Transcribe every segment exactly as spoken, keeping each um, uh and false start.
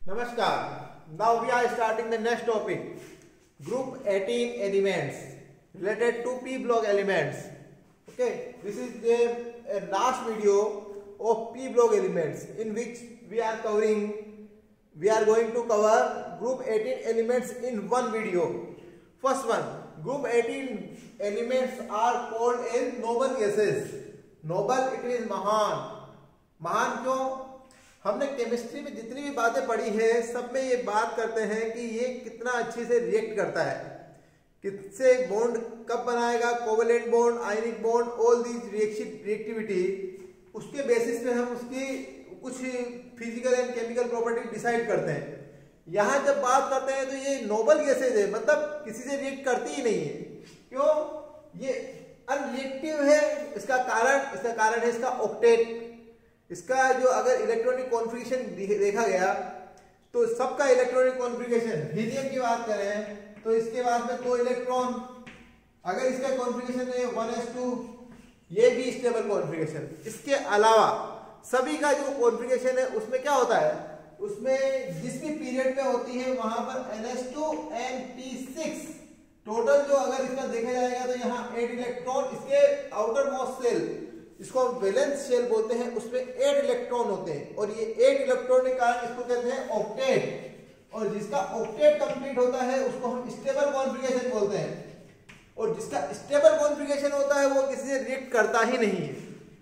Namaskar. Now we are starting the next topic. Group eighteen elements related to P block elements. Okay, this is the uh, last video of P block elements in which we are covering. We are going to cover group eighteen elements in one video. First one, group eighteen elements are called as noble gases. Noble it is महान. महान क्यों? हमने chemistry में जितनी भी बातें पढ़ी है सब में ये बात करते हैं कि ये कितना अच्छे से रिएक्ट करता है, किससे बॉन्ड कब बनाएगा, covalent bond, ionic bond, all these reaction reactivity, उसके बेसिस पे हम उसकी कुछ physical and chemical property decide करते हैं. यहाँ जब बात करते हैं तो ये नोबल गैसेज है, मतलब किसी से रिएक्ट करती ही नहीं है. क्यों? ये अनरिएक्टिव है. इसका कारण इसका कारण है इसका ऑक्टेट. इसका जो अगर इलेक्ट्रॉनिक कॉन्फ़िगरेशन देखा गया तो सबका इलेक्ट्रॉनिक कॉन्फ़िगरेशन, हीलियम की बात करें तो इसके बाद में दो इलेक्ट्रॉन, अगर इसका कॉन्फ़िगरेशन है वन एस टू, ये भी स्टेबल कॉन्फ़िगरेशन. इसके अलावा सभी का जो कॉन्फ़िगरेशन है उसमें क्या होता है, उसमें जिस भी पीरियड में होती है वहां पर N S two N P six total जो अगर इसका देखा जाएगा तो यहाँ एट इलेक्ट्रॉन, इसके आउटर मोस्ट सेल इसको वैलेंस शेल बोलते हैं, उसमें एट इलेक्ट्रॉन होते हैं और ये एट इलेक्ट्रॉन के कारण इसको कहते हैं ऑक्टेट. और जिसका ऑक्टेट कंप्लीट होता है उसको हम स्टेबल कॉन्फ़िगरेशन बोलते हैं. और जिसका स्टेबल कॉन्फ़िगरेशन होता है वो किसी से रिएक्ट करता ही नहीं है.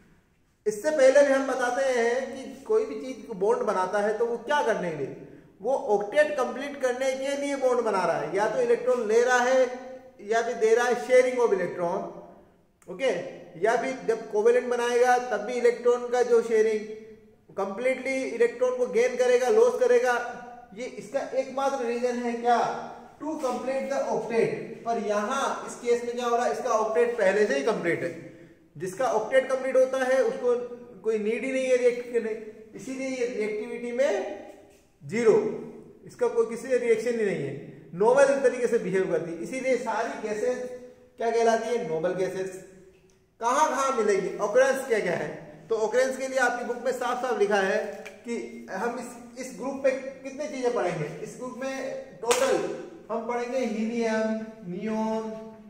इससे पहले भी हम बताते हैं कि कोई भी चीज बॉन्ड बनाता है तो वो क्या करने के लिए, वो ऑक्टेट कंप्लीट करने के लिए बॉन्ड बना रहा है. या तो इलेक्ट्रॉन ले रहा है या फिर दे रहा है शेयरिंग ऑफ इलेक्ट्रॉन. ओके, या फिर जब कोवेलेंट बनाएगा तब भी इलेक्ट्रॉन का जो शेयरिंग कंप्लीटली इलेक्ट्रॉन को गेन करेगा, लॉस करेगा. ये इसका एकमात्र रीजन है क्या, टू कंप्लीट द ऑक्टेट. पर यहाँ इस केस में क्या हो रहा है, इसका ऑक्टेट पहले से ही कंप्लीट है. जिसका ऑक्टेट कंप्लीट होता है उसको कोई नीड ही नहीं है रिएक्ट करने, इसीलिए ये रिएक्टिविटी में जीरो, इसका कोई किसी से रिएक्शन ही नहीं है, नोबल तरीके से बिहेव करती है. इसीलिए सारी गैसेस क्या कहलाती है, नोबल गैसेस. कहाँ कहाँ मिलेगी, ऑकरेंस क्या क्या है, तो ऑकरेंस के लिए आपकी बुक में साफ साफ लिखा है कि हम इस इस ग्रुप पे कितने चीजें पढ़ेंगे. इस ग्रुप में टोटल हम पढ़ेंगे helium, neon,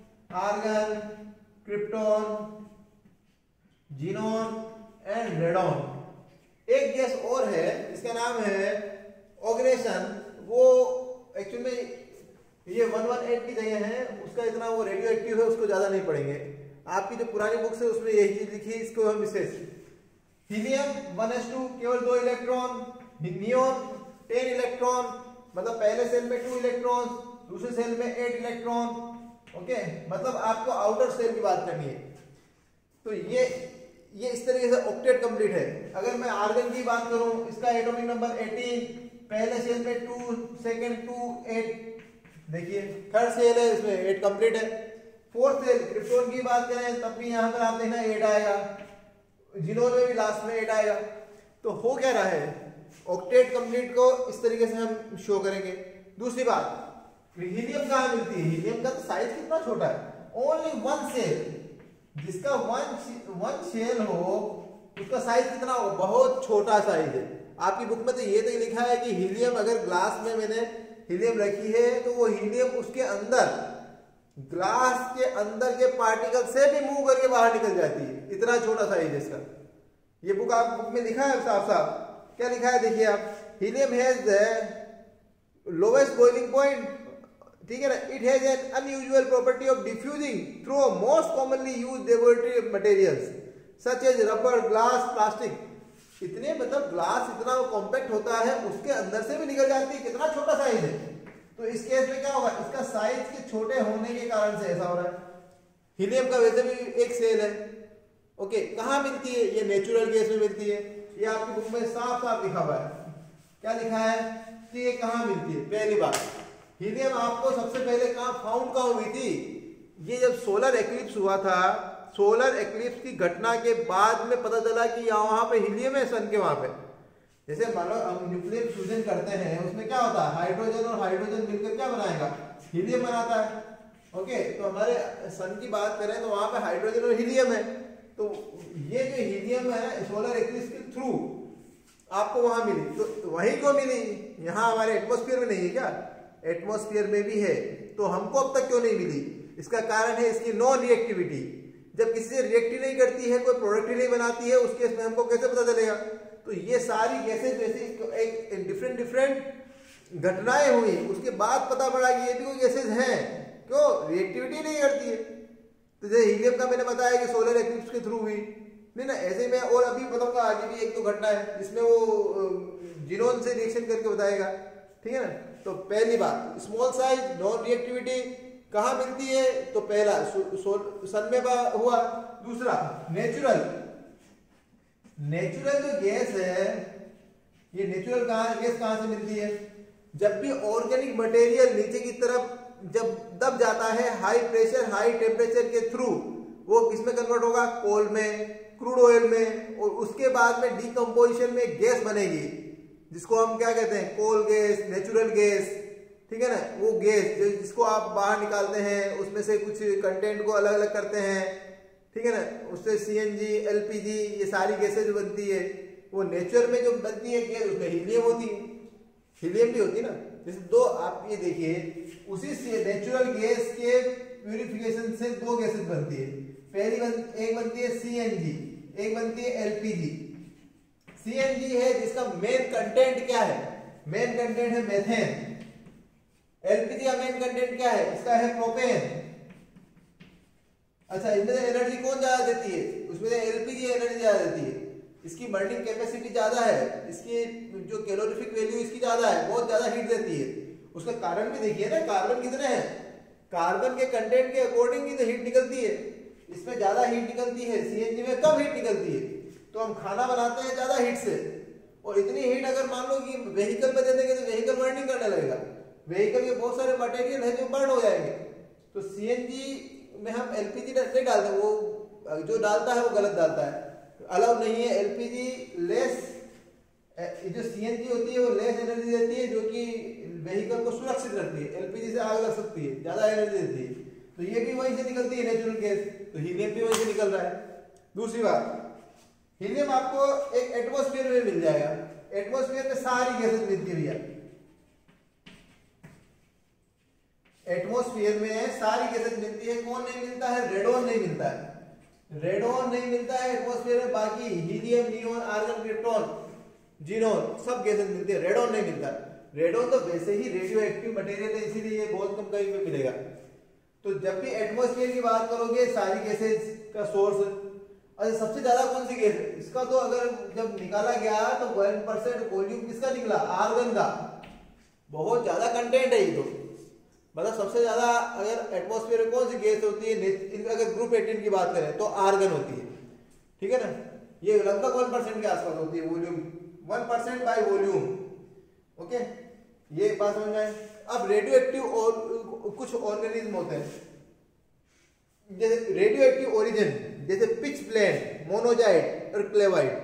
argon, krypton, xenon and radon. एक गैस और है इसका नाम है ऑर्गेनेशन. वो एक्चुअली में ये वन वन एट की जगह है, उसका इतना वो रेडियो एक्टिव है, उसको ज्यादा नहीं पढ़ेंगे. आपकी जो पुरानी बुक्स है उसमें यही चीज लिखी है, इसको हम विशेष. हीलियम वन एस टू केवल दो इलेक्ट्रॉन, नियोन टेन इलेक्ट्रॉन, मतलब पहले सेल में टू इलेक्ट्रॉन, दूसरे सेल में एट इलेक्ट्रॉन. ओके, मतलब आपको आउटर सेल की बात करनी है. तो ये ये इस तरीके से ऑक्टेट कंप्लीट है. अगर मैं आर्गन की बात करूं, इसका एटॉमिक नंबर एटीन, पहले सेल में टू, सेकंड टू, एट. देखिए थर्ड सेल है इसमें एट कंप्लीट है. फोर्थ सेल क्रिप्टॉन की बात करें तब भी यहां पर आप देखना एट आएगा, जीनोन में भी लास्ट में एट आएगा. तो हो क्या रहा है, ऑक्टेट कंप्लीट को इस तरीके से हम शो करेंगे. दूसरी बात, हीलियम कहाँ मिलती है, हीलियम का तो साइज कितना छोटा है, ओनली वन सेल. जिसका वन वन शेल हो उसका साइज कितना हो, बहुत छोटा साइज है. आपकी बुक में तो ये तो लिखा है कि हीलियम अगर ग्लास में मैंने हीलियम रखी है तो वो हीलियम उसके अंदर, ग्लास के अंदर के पार्टिकल से भी मूव करके बाहर निकल जाती है. इतना छोटा साइज है इसका. ये बुक आप बुक में लिखा है साफ साफ. क्या लिखा है देखिए आप, helium has the lowest boiling point, ठीक है ना. It has an unusual property of diffusing through most commonly used laboratory materials such as rubber, glass, plastic. इतने मतलब ग्लास इतना कॉम्पैक्ट होता है उसके अंदर से भी निकल जाती है. कितना छोटा साइज है. तो इस केस में क्या होगा, इसका साइज के छोटे होने के कारण से ऐसा हो रहा है. हीलियम का वैसे भी एक सेल है. ओके, कहाँ मिलती है, ये नेचुरल गैस में मिलती है. ये आपकी बुक में साफ साफ लिखा हुआ है. क्या लिखा है कि ये कहाँ मिलती है. पहली बात, हीलियम आपको सबसे पहले कहाँ फाउंड कहाँ हुई थी, ये जब सोलर एक्लिप्स हुआ था, सोलर एक्लिप्स की घटना के बाद में पता चला कि वहां पे हीलियम है सन के वहां पे. जैसे मान लो हम न्यूक्लियर फ्यूजन करते हैं, उसमें क्या होता है, हाइड्रोजन और हाइड्रोजन मिलकर क्या बनाएगा, हीलियम बनाता है. ओके, तो हमारे सन की बात करें तो वहां पे हाइड्रोजन और हीलियम है. तो ये जो हीलियम है सोलर एक्लिप्स के थ्रू आपको वहां मिली, तो वहीं क्यों मिली, यहाँ हमारे एटमॉस्फेयर में नहीं है क्या, एटमॉस्फेयर में भी है, तो हमको अब तक क्यों नहीं मिली, इसका कारण है इसकी नॉन रिएक्टिविटी। जब किसी से रिएक्ट ही नहीं करती है, कोई प्रोडक्ट ही नहीं बनाती है, उस केस में हमको कैसे पता चलेगा। तो ये सारी गैसेज जैसे एक डिफरेंट डिफरेंट घटनाएं हुई, उसके बाद पता पड़ा कि ये भी कोई गैसेज हैं, क्यों, रिएक्टिविटी नहीं करती है। तो जैसे हीलियम का मैंने बताया कि सोलर एक्लिप्स के थ्रू हुई, नहीं ना, ऐसे मैं और अभी बताऊंगा आगे भी एक दो घटना है जिसमें वो जिनोन से रिएक्शन करके बताएगा, ठीक है ना। तो पहली बात, स्मॉल साइज नॉन रिएक्टिविटी कहाँ मिलती है, तो पहला सन में हुआ। दूसरा नेचुरल, नेचुरल जो गैस है, ये नेचुरल कहाँ गैस कहाँ से मिलती है, जब भी ऑर्गेनिक मटेरियल नीचे की तरफ जब दब जाता है हाई प्रेशर हाई टेम्परेचर के थ्रू, वो किसमें कन्वर्ट होगा, कोल में, क्रूड ऑयल में, और उसके बाद में डिकम्पोजिशन में गैस बनेगी जिसको हम क्या कहते हैं, कोल गैस, नेचुरल गैस, ठीक है ना। वो गैस जिसको आप बाहर निकालते हैं, उसमें से कुछ कंटेंट को अलग अलग करते हैं, ठीक है ना, उससे सीएनजी, एलपीजी, ये सारी गैसेज बनती है। वो नेचर में जो बनती है गैस, उसमें हीलियम होती है, हीलियम भी होती है ना। जैसे दो आप ये देखिए, उसी से नेचुरल गैस के प्यूरिफिकेशन से दो गैसेज बनती है। पहली बन, एक बनती है सीएनजी, एक बनती है एलपीजी। सीएनजी है जिसका मेन कंटेंट क्या है, मेन कंटेंट है मेथेन। एलपीजी का मेन कंटेंट क्या है, इसका है प्रोपेन। अच्छा, इसमें एनर्जी कौन ज्यादा देती है, उसमें एलपीजी एनर्जी ज्यादा देती है, इसकी बर्निंग कैपेसिटी ज्यादा है, इसकी जो कैलोरीफिक वैल्यू इसकी ज्यादा है, बहुत ज्यादा हीट देती है। उसका कारण भी देखिए ना, कार्बन कितने हैं, कार्बन के कंटेंट के अकॉर्डिंग ही तो हीट निकलती है, इसमें ज्यादा हीट निकलती है, सीएनजी में कम हीट निकलती है। तो हम खाना बनाते हैं ज्यादा हीट से, और इतनी हीट अगर मान लो कि व्हीकल में दे देंगे तो व्हीकल बर्निंग करने लगेगा, व्हीकल के बहुत सारे मटेरियल है जो बर्न हो जाएंगे। तो सीएनजी में हम एलपीजी नहीं डालते, वो जो डालता है वो गलत डालता है, अलाउ नहीं है। एलपीजी लेस, जो सीएनजी होती है वो लेस एनर्जी देती है, जो कि व्हीकल को सुरक्षित रखती है, एलपीजी से आग लग सकती है, ज्यादा एनर्जी देती है। तो ये भी वहीं से निकलती है नेचुरल गैस, तो हीलियम भी वहीं से निकल रहा है। दूसरी बात, हीलियम आपको एक एटमॉस्फेयर में मिल जाएगा, एटमॉस्फेयर में सारी गैसेज मिलती है भैया, एटमॉस्फेयर में सारी गैसेज मिलती है। कौन नहीं मिलता है, रेडोन नहीं मिलता है, रेडोन नहीं मिलता है एटमॉस्फेयर में, बाकी helium, neon, argon, krypton, xenon सब गैसेज मिलती है, रेडोन नहीं मिलता। रेडोन तो वैसे ही रेडियो एक्टिव मटेरियल है, इसीलिए ये बहुत कम कहीं पे मिलेगा। तो जब भी एटमॉस्फेयर की बात करोगे सारी गैसेज का सोर्स, अच्छा सबसे ज्यादा कौन सी गैस है, इसका तो अगर जब निकाला गया तो वन परसेंट वॉल्यूम किसका निकला, आर्गन का, बहुत ज्यादा कंटेंट है ये तो। मतलब सबसे ज्यादा अगर एटमॉस्फेयर में कौन सी गैस होती है, अगर ग्रुप एटीन की बात करें तो आर्गन होती है, ठीक है ना। ये लगभग वन परसेंट के आसपास होती है volume, one percent by volume, okay, ये बात समझ में आए। अब रेडियो एक्टिव और कुछ ऑर्गेनिज्म होते हैं, जैसे रेडियो एक्टिव ओरिजिन, जैसे पिच ब्लेंड, मोनोजाइट और क्लेवाइट,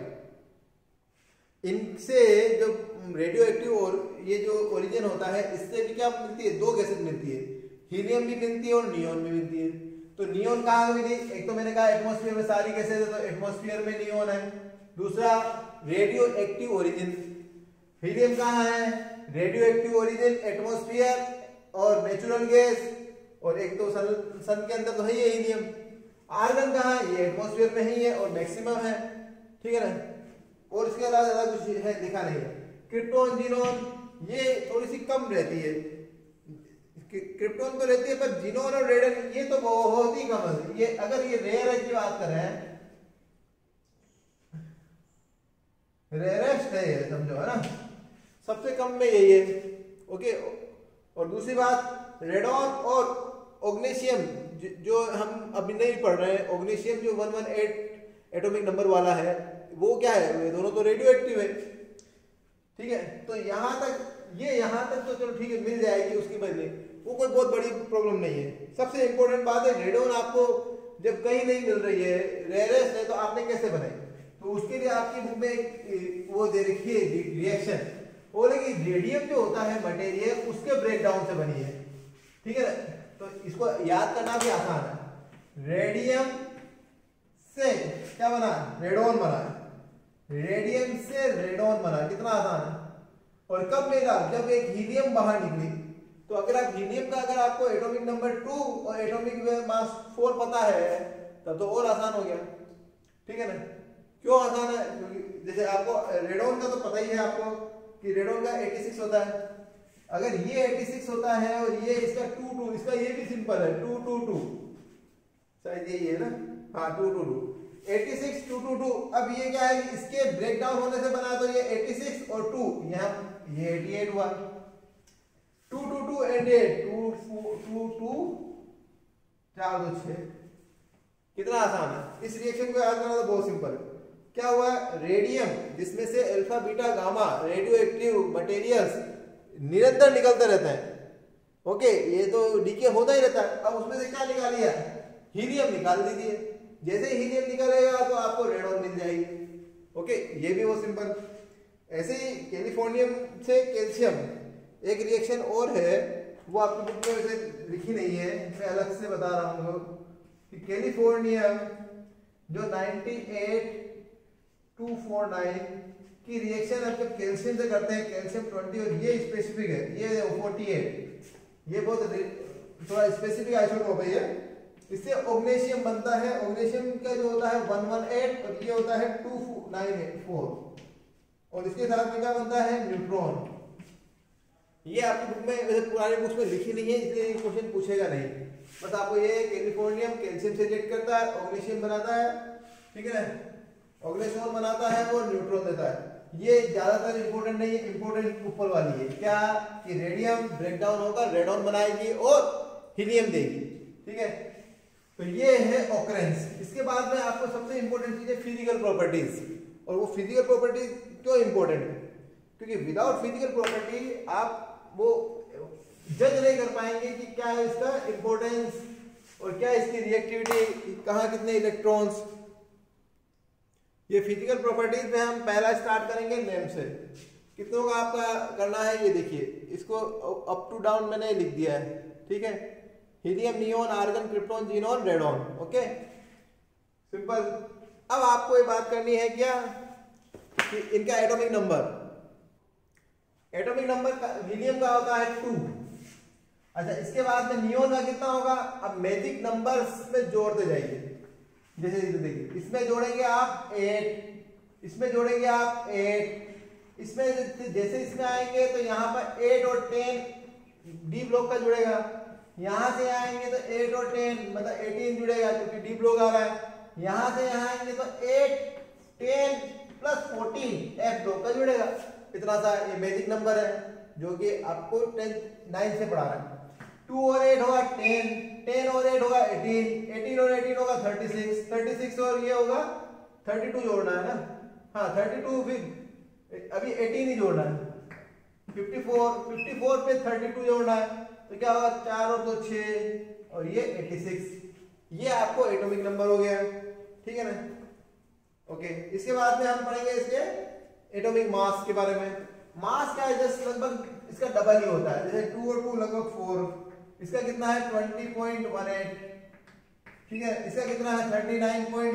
इनसे जो रेडियो एक्टिव और ये जो ओरिजिन होता है, इससे भी क्या मिलती है, दो गैसेज मिलती है, हीलियम भी मिलती है और नियोन भी मिलती है। तो नियोन कहाँ मिली, एक तो मैंने कहा एटमॉस्फेयर में सारी गैसेज है, तो एटमॉस्फेयर में नियोन है। दूसरा रेडियो एक्टिव ओरिजिन, हीलियम कहाँ है, रेडियो एक्टिव ओरिजिन, एटमॉस्फेयर और नेचुरल गैस, और एक तो सन सन के अंदर तो है ये हीलियम। आर्गन कहाँ है, ये एटमॉस्फेयर में ही है और मैक्सिमम है, ठीक है ना, और इसके अलावा ज्यादा कुछ है दिखा नहीं है। क्रिप्टॉन, जीनोन ये थोड़ी सी कम रहती है, क्रिप्टॉन तो रहती है, पर जीनोन और रेडन ये तो बहुत ही कम है। ये अगर ये रेयर की बात करें, रेयरेस्ट है ये, समझो, है ना, सबसे कम में यही है, ओके। और दूसरी बात, रेडॉन और ओग्नेशियम जो हम अभी नहीं पढ़ रहे हैं, ओग्नेशियम जो one one eight atomic number वाला है, वो क्या है, वे दोनों तो रेडियो एक्टिव है, ठीक है। तो यहां तक, ये यहां तक तो चलो ठीक है, मिल जाएगी उसकी बदले, वो कोई बहुत बड़ी प्रॉब्लम नहीं है। सबसे इंपॉर्टेंट बात है, रेडोन आपको जब कहीं नहीं मिल रही है, रेयरेस्ट है, तो आपने कैसे बनाई, तो उसके लिए आपकी बुक में वो दे रखी है रिएक्शन, वो लेकिन रेडियम जो होता है मटेरियल, उसके ब्रेकडाउन से बनी है, ठीक है। तो इसको याद करना भी आसान है, रेडियम से क्या बना, रेडोन बना, रेडियम से रेडॉन बना, कितना आसान है। और कब मिला, जब एक हीलियम बाहर निकली। तो अगर आप हीलियम का अगर आपको एटॉमिक नंबर टू और एटॉमिक मास फोर पता है तब तो और आसान हो गया, ठीक है ना। क्यों आसान है, क्योंकि जैसे आपको रेडॉन का तो पता ही है आपको कि रेडॉन का छियासी होता है। अगर ये छियासी होता है और ये इसका टू टू, इसका ये भी सिंपल है टू टू टू, शायद यही है ना, हाँ टू टू टू, छियासी टू टू टू। अब ये क्या है, इसके ब्रेक डाउन होने से बना, तो ये छियासी और टू, यहाँ ये अठासी हुआ, two two two and eight, two two two चार दो छह, कितना आसान है। इस रिएक्शन को याद करना तो बहुत सिंपल है। क्या हुआ, रेडियम जिसमें से alpha beta gamma radioactive materials निरंतर निकलते रहते हैं, ओके, ये तो डीके होता ही रहता है। अब उसमें से क्या निकालिए, हीलियम निकाल दीजिए। जैसे ही हीलियम निकलेगा तो आपको रेडॉन मिल जाएगी, ओके, ये भी वो सिंपल। ऐसे ही कैलिफोर्नियम से कैल्शियम एक रिएक्शन और है, वो आपकी बुक में वैसे लिखी नहीं है, मैं अलग से बता रहा हूँ कि कैलिफोर्नियम जो अट्ठानवे टू उनचास की रिएक्शन आप जब कैल्शियम से करते हैं, कैल्शियम बीस, और ये स्पेसिफिक है, ये अड़तालीस, ये बहुत थोड़ा स्पेसिफिक आइसोटोप है ये। इससे ऑग्नेशियम बनता है, ऑग्नेशियम का जो होता है एक सौ अठारह और ये होता है दो सौ चौरानवे, और इसके साथ में क्या बनता है, न्यूट्रॉन। ये आपकी बुक में वैसे पुराने बुक्स में लिखी नहीं है, इसलिए ये क्वेश्चन पूछेगा नहीं। बस आपको ये कैलिफोर्नियम कैल्शियम से रिएक्ट करता है, ऑग्नेशियम बनाता है, ठीक है ना, ऑग्नेशियम बनाता है और न्यूट्रॉन देता है। ये ज्यादातर इंपॉर्टेंट नहीं है, इंपॉर्टेंट ऊपर वाली है, क्या कि रेडियम ब्रेकडाउन होकर रेडॉन बनाएगी और हीलियम देगी, ठीक है। तो ये है ऑकरेंस। इसके बाद में आपको सबसे इंपॉर्टेंट चीज है फिजिकल प्रॉपर्टीज। और वो फिजिकल प्रॉपर्टीज क्यों इंपॉर्टेंट है, क्योंकि विदाउट फिजिकल प्रॉपर्टी आप वो जज नहीं कर पाएंगे कि क्या है इसका इंपॉर्टेंस और क्या इसकी रिएक्टिविटी, कहाँ कितने इलेक्ट्रॉन्स। ये फिजिकल प्रॉपर्टीज में हम पहला स्टार्ट करेंगे नेम से। कितनों का आपका करना है, ये देखिए, इसको अप टू डाउन मैंने लिख दिया है, ठीक है। Helium, neon, argon, krypton, xenon, radon, okay, simple. अब आपको ये बात करनी है क्या कि इनका atomic number, atomic number helium का होता है टू। अच्छा, इसके बाद में नियोन का कितना होगा। अब मैजिक नंबर्स में जोड़ते जाइए, जैसे देखिए, इसमें जोड़ेंगे आप एट, इसमें जोड़ेंगे आप एट, इसमें जैसे इसमें आएंगे तो यहाँ पर एट और टेन डी ब्लॉक का जुड़ेगा। यहां से आएंगे तो एट और टेन मतलब अठारह जुड़ेगा क्योंकि डी ब्लॉक आ रहा है। यहां से यहां आएंगे तो eight ten plus fourteen F block का जुड़ेगा। इतना सा ये मैजिक नंबर है जो कि आपको टेन नाइन से पढ़ा रहा है। टू और एट होगा टेन, टेन और एट होगा एटीन, एटीन और एटीन होगा थर्टी सिक्स, थर्टी सिक्स और ये होगा थर्टी टू जोड़ना है ना, हाँ थर्टी टू, फिर अभी एटीन ही जोड़ना है, फिफ्टी फोर, फिफ्टी फोर पे थर्टी टू जोड़ना है तो क्या होगा, चार और दो छह और ये छियासी। ये आपको एटॉमिक नंबर हो गया, ठीक है ना। ओके, इसके बाद में हम पढ़ेंगे इसके एटॉमिक मास के बारे में। मास क्या है, जस्ट लगभग इसका डबल ही होता है, जैसे टू और टू लगभग फोर, इसका कितना है ट्वेंटी पॉइंट वन एट, ठीक है। इसका कितना है thirty nine point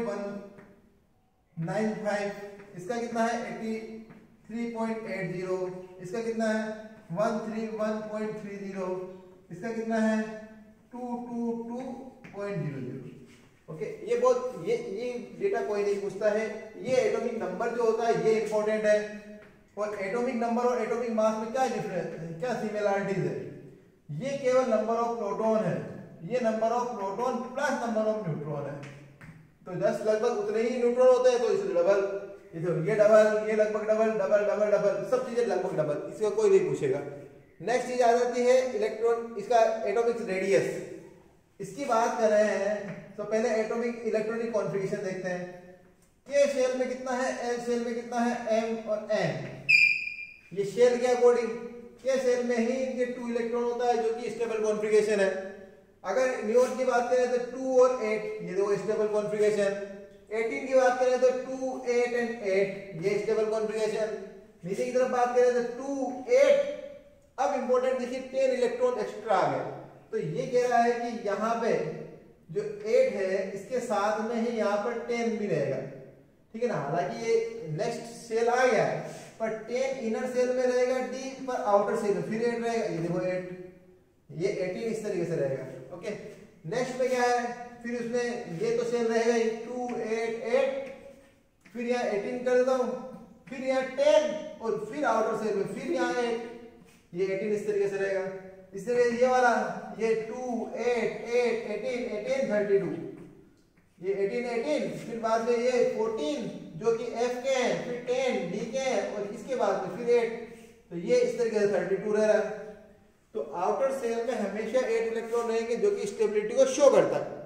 one nine five, इसका कितना है eighty three point eight zero, इसका कितना है one three one point three zero, इसका कितना है two two two point zero zero. Okay, ये बहुत ये ये डेटा कोई नहीं पूछता है। ये एटॉमिक नंबर जो होता है ये इंपॉर्टेंट है। और एटॉमिक नंबर और एटॉमिक मास में क्या डिफरेंस, क्या सिमिलरिटीज है, ये केवल नंबर ऑफ प्रोटॉन है, ये number of proton plus number of neutron है। तो जस्ट लगभग उतने ही न्यूट्रॉन होते हैं तो इसलिए डबल, ये डबल, ये लगभग डबल, डबल डबल डबल, सब चीजें लगभग डबल, इसका कोई नहीं पूछेगा। नेक्स्ट चीज आ जाती है इलेक्ट्रॉन, इसका एटॉमिक रेडियस। इसकी बात कर रहे हैं तो पहले एटॉमिक इलेक्ट्रॉनिक कॉन्फ़िगरेशन देखते हैं। के शेल में कितना है, एल शेल में कितना है, एम और एन। ये शेल के अकॉर्डिंग, के शेल में ही इनके टू इलेक्ट्रॉन होता है जो कि स्टेबल कॉन्फ़िगरेशन है। अगर न्यून की बात करें तो टू और एट, ये दो स्टेबल कॉन्फ़िगरेशन। एटीन की बात करें तो टू एट एंड एट, ये स्टेबल कॉन्फ़िगरेशन। नीचे की तरफ बात करें तो टू एट। अब इंपॉर्टेंट देखिए, टेन इलेक्ट्रॉन एक्स्ट्रा आ गए, तो ये कह रहा है कि यहाँ पे जो एट है इसके साथ में ही यहाँ पर टेन भी रहेगा, ठीक है ना। हालांकि ये नेक्स्ट सेल आ गया है, पर टेन इनर सेल में रहेगा डी, पर आउटर सेल में फिर एट रहेगा। ये देखो एट, ये एटीन इस तरीके से रहेगा। ओके, नेक्स्ट में क्या है, फिर उसमें ये तो सेल रहेगा ही, टू एट एट, फिर यहाँ एटीन कर देता हूँ, फिर यहाँ टेन, और फिर आउटर सेल में फिर यहाँ एट, ये एटीन इस तरीके से रहेगा। इस तरह ये वाला, ये two eight eight eighteen eighteen thirty two, ये एटीन एटीन, फिर बाद में ये फोर्टीन जो कि एफ के हैं, फिर टेन डी के हैं, और इसके बाद में फिर एट, तो ये इस तरीके से थर्टी टू रह रहा है। तो आउटर सेल में हमेशा एट इलेक्ट्रॉन रहेंगे जो कि स्टेबिलिटी को शो करता है।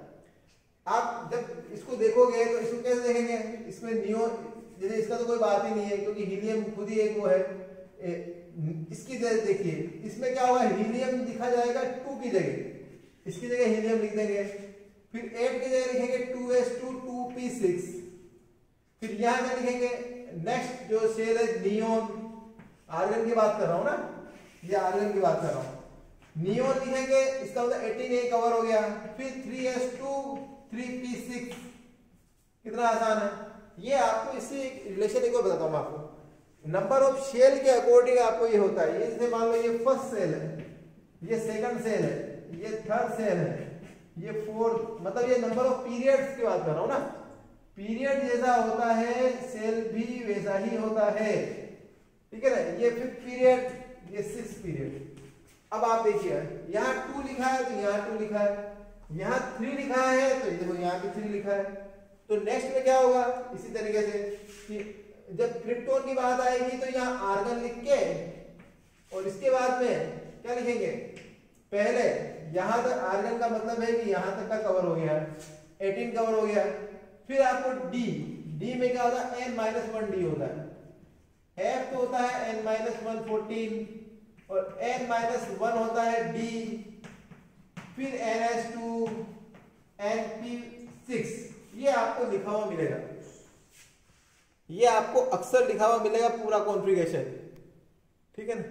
आप जब इसको देखोगे तो इसको कैसे देखेंगे, इसमें नियो, जैसे इसका तो कोई बात ही नहीं है क्योंकि हीलियम खुद ही एक वो है। ए, इसकी जगह देखिए, इसमें क्या होगा, हीलियम लिखा जाएगा टू की जगह, इसकी जगह हीलियम लिख देंगे, फिर एट की जगह लिखेंगे two S two two P six, फिर यहां क्या लिखेंगे, नेक्स्ट जो सेल है नियोन, आर्गन की बात कर रहा हूं ना, ये आर्गन की बात कर रहा हूं, नियोन लिखेंगे, इसका मतलब एटीन ए कवर हो गया, फिर three S two three P six, कितना आसान है। ये आपको इससे रिलेशन एक और बताता हूं मैं आपको, नंबर ऑफ शेल के अकॉर्डिंग आपको ये होता है। ये जैसे मान लो ये फर्स्ट सेल है, ये सेकंड सेल है, ये थर्ड सेल है, ये फोर्थ, मतलब ये नंबर ऑफ पीरियड्स की बात कर रहा हूं ना। पीरियड जैसा होता है सेल भी वैसा ही होता है, ठीक है ना। ये फिफ्थ पीरियड, ये सिक्स पीरियड। अब आप देखिए, यहाँ टू लिखा है तो यहाँ टू लिखा है, यहाँ थ्री लिखा है तो देखो यहाँ भी थ्री लिखा है। तो नेक्स्ट में क्या होगा, इसी तरीके से कि जब क्रिप्टोन की बात आएगी तो यहाँ आर्गन लिख के, और इसके बाद में क्या लिखेंगे, पहले यहां तक आर्गन का मतलब है कि यहां तक का कवर हो गया, एटीन कवर हो गया। फिर आपको डी, डी में क्या होता है, एन माइनस वन डी होता है। एफ तो होता है एन माइनस वन फोर्टीन, और एन माइनस वन होता है डी, फिर N S two, N P six, ये आपको लिखा हुआ मिलेगा, ये आपको अक्सर लिखा हुआ मिलेगा पूरा कॉन्फ़िगरेशन, ठीक है ना।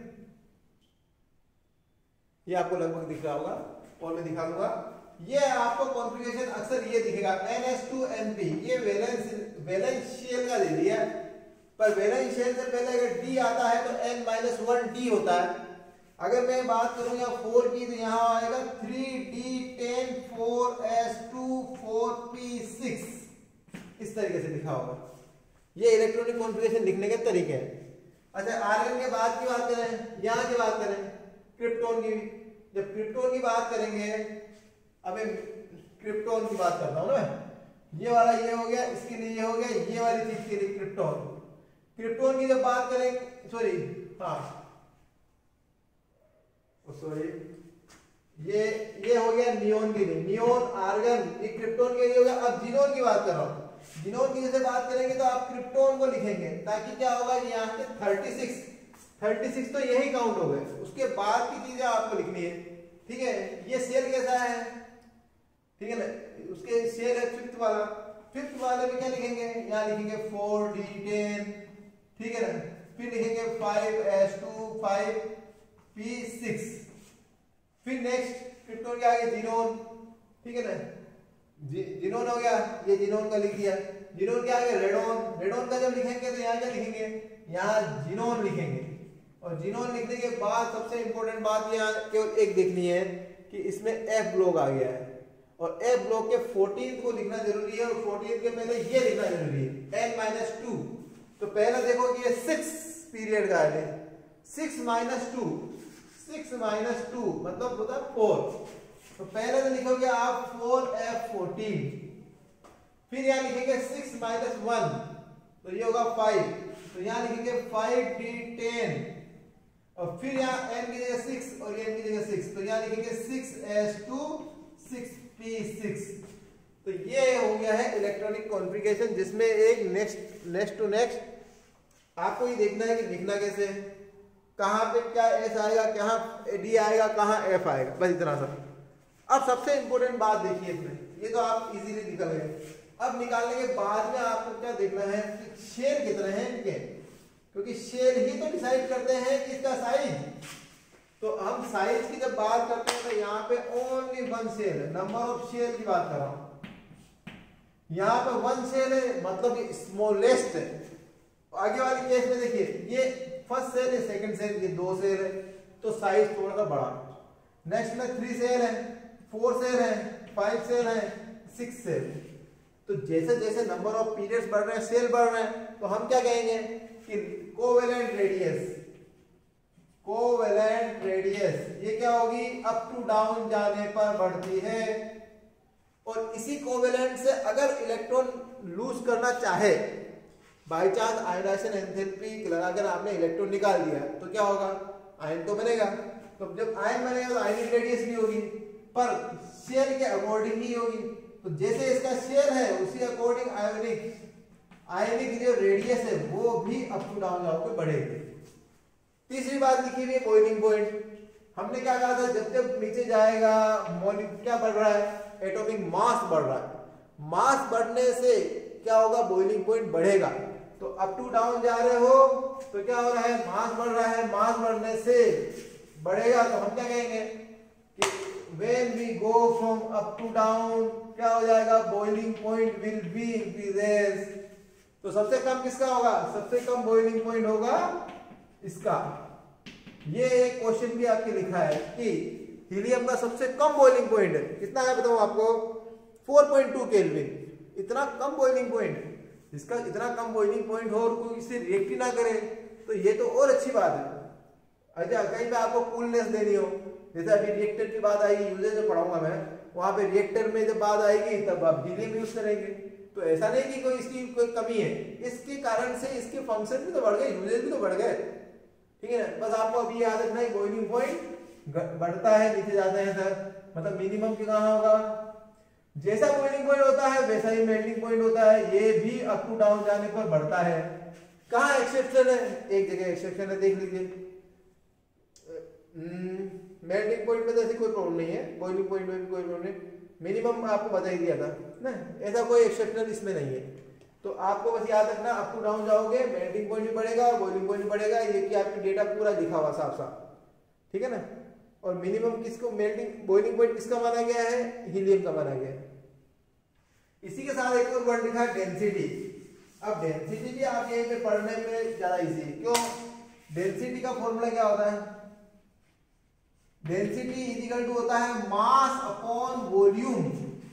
ये आपको लगभग दिख रहा होगा, और मैं दिखा दूंगा। ये आपको कॉन्फ़िगरेशन अक्सर ये दिखेगा, N S two N P, ये वैलेंस वैलेंस शेल का दे दिया, पर वैलेंस शेल से पहले अगर डी आता है तो एन माइनस वन डी होता है। अगर मैं बात करूंगा फोर की तो यहाँ आएगा three D ten four S two four P six, इस तरीके से लिखा होगा। ये इलेक्ट्रॉनिक कॉन्फ़िगरेशन लिखने के तरीके हैं। अच्छा, आर्गन के बाद की बात करें, यहाँ की बात करें, क्रिप्टोन की। जब क्रिप्टोन की बात करेंगे, अब क्रिप्टोन की बात करता हूं ना, ये वाला ये हो गया, इसके लिए ये हो गया, ये वाली चीज के लिए क्रिप्टोन। क्रिप्टोन की जब बात करें, सॉरी हाँ सॉरी ये ये हो गया नियोन के लिए, नियोन आर्गन, ये क्रिप्टोन के लिए हो गया। अब जिनोन की बात कर रहा हूं, जिनोन की जैसे बात करेंगे तो आप क्रिप्टोन को लिखेंगे, ताकि क्या होगा, यहाँ पे थर्टी सिक्स थर्टी सिक्स तो यही काउंट हो गए, उसके बाद की चीजें आपको लिखनी है, ठीक है। ये सेल कैसा है, ठीक है ना, उसके सेल है फिफ्थ वाला, फिफ्थ वाले में क्या लिखेंगे, यहाँ लिखेंगे फोर डी टेन, ठीक है ना, फिर लिखेंगे five S two five P six, फिर नेक्स्ट क्रिप्टोन के आगे जिनोन, ठीक है ना, जिनोन हो गया, ये जिनोन का लिख दिया। जिनोन के आगे रेडोन, रेडोन का जब लिखेंगे तो यहाँ क्या लिखेंगे, यहाँ जिनोन लिखेंगे। और जिनोन लिखने के बाद सबसे इंपॉर्टेंट बात यहाँ केवल एक देखनी है कि इसमें एफ ब्लॉक आ गया है, और एफ ब्लॉक के फोर्टीन को लिखना जरूरी है, और फोर्टीन के पहले ये लिखना जरूरी है, एन माइनस टू। तो पहले देखो कि ये सिक्स पीरियड का है, six minus two, six minus two मतलब होता है फोर। तो पहले तो लिखोगे आप फोर एफ फोर्टीन, फिर यहाँ लिखेंगे सिक्स माइनस वन, तो ये होगा फाइव, तो यहाँ लिखेंगे फाइव डी टेन, और फिर यहाँ एन की जगह सिक्स और एन की जगह सिक्स, तो यहाँ लिखेंगे six S two six P six. तो ये हो गया है इलेक्ट्रॉनिक कॉन्फ़िगरेशन, जिसमें एक नेक्स्ट नेक्स्ट टू नेक्स्ट आपको ये देखना है कि लिखना कैसे, कहाँ पे क्या एस आएगा, कहाँ डी आएगा, कहाँ एफ आएगा, बस इतना सा। अब सबसे इंपॉर्टेंट बात देखिए इसमें, ये तो आप इजीली निकल गए। अब निकालने के बाद में आपको क्या देखना है कि शेल कितने हैं इनके, क्योंकि शेल ही तो डिसाइड करते हैं कि इसका साइज। तो हम साइज की जब बात करते हैं तो यहाँ पे ओनली वन शेल है, नंबर ऑफ शेल की बात कर रहा हूं। यहाँ पे वन सेल है मतलब स्मॉलेस्ट है। आगे वाले केस में देखिए ये फर्स्ट सेल है, सेकंड सेल, ये दो सेल है तो साइज थोड़ा सा बड़ा। नेक्स्ट में थ्री सेल है, फोर सेल है, फाइव सेल है, सिक्स सेल। तो जैसे जैसे नंबर ऑफ पीरियड्स बढ़ रहे हैं, सेल बढ़ रहे हैं, तो हम क्या कहेंगे कि कोवेलेंट रेडियस, कोवेलेंट रेडियस ये क्या होगी, अप टू डाउन जाने पर बढ़ती है। और इसी कोवेलेंट से अगर इलेक्ट्रॉन लूज करना चाहे, बाय चांस आयनाइजेशन एंथैल्पी लगाकर आपने इलेक्ट्रॉन निकाल दिया तो क्या होगा, आयन तो बनेगा। तो जब आयन बनेगा तो आयनिक रेडियस भी होगी, पर शेल के अकॉर्डिंग ही होगी। तो जैसे इसका शेल है उसी अकॉर्डिंग आयोनिक आयनिक जो रेडियस है वो भी अप टू डाउन जाओगे बढ़ेगी। तीसरी बात लिखी हुई है बॉइलिंग पॉइंट। हमने क्या कहा था, जब जब नीचे जाएगा मॉलिक्यूल क्या बढ़ रहा है, एटॉमिक मास बढ़ रहा है। मास बढ़ने से क्या होगा, बॉइलिंग पॉइंट बढ़ेगा। तो अप टू डाउन जा रहे हो तो क्या हो रहा है, मास बढ़ रहा है, मास बढ़ने से बढ़ेगा। तो हम क्या कहेंगे कि when we go from up to down क्या हो जाएगा, boiling point will be increases. तो सबसे कम किसका होगा, सबसे कम बॉइलिंग पॉइंट होगा इसका। ये एक क्वेश्चन भी आपके लिखा है कि हीलियम का सबसे कम बॉइलिंग पॉइंट है, कितना है बताओ आपको, फोर पॉइंट टू केल्विन। इतना कम बॉइलिंग पॉइंट, इसका इतना कम बॉइलिंग पॉइंट हो और कोई इसे रिएक्ट ही ना करे तो ये तो और अच्छी बात है। अच्छा कहीं पे आपको कूलनेस देनी हो, जैसे अभी रिएक्टर की बात आएगी, यूजेज में पढ़ाऊंगा मैं, वहां पे रिएक्टर में जब बात आएगी तब आप हीलियम यूज करेंगे। तो ऐसा नहीं कि कोई इसकी कोई कमी है, इसके कारण से इसके फंक्शन भी तो बढ़ गए, यूजेज भी तो बढ़ गए, ठीक है ना। बस आपको अभी याद रखना है बॉइलिंग पॉइंट बढ़ता है, नीचे जाते हैं सर, मतलब मिनिमम की कहाँ होगा, जैसा बॉइलिंग पॉइंट होता है वैसा ही मेल्टिंग पॉइंट होता है, ये भी अप टू डाउन जाने पर बढ़ता है। कहाँ एक्सेप्शन है, एक जगह एक्सेप्शन है, देख लीजिए। मेल्टिंग पॉइंट में तो ऐसी कोई प्रॉब्लम नहीं है, बॉइलिंग पॉइंट में भी कोई प्रॉब्लम नहीं, मिनिमम आपको बता ही दिया था ना, ऐसा कोई एक्सेप्शनल इसमें नहीं है। तो आपको बस याद रखना, अप टू डाउन जाओगे मेल्टिंग पॉइंट भी बढ़ेगा, बॉइलिंग पॉइंट भी बढ़ेगा, ये कि आपकी डेटा पूरा लिखा हुआ साफ साफ, ठीक है ना। और मिनिमम किसको, मेल्टिंग बॉइलिंग पॉइंट किसका माना गया है, हीलियम का माना गया है। इसी के साथ एक और वर्ड लिखा है डेंसिटी। अब डेंसिटी भी आप यहीं पे पढ़ने में ज्यादा इजी है, क्यों, डेंसिटी का फॉर्मूला क्या होता है, डेंसिटी इक्वल टू होता है मास अपॉन वॉल्यूम।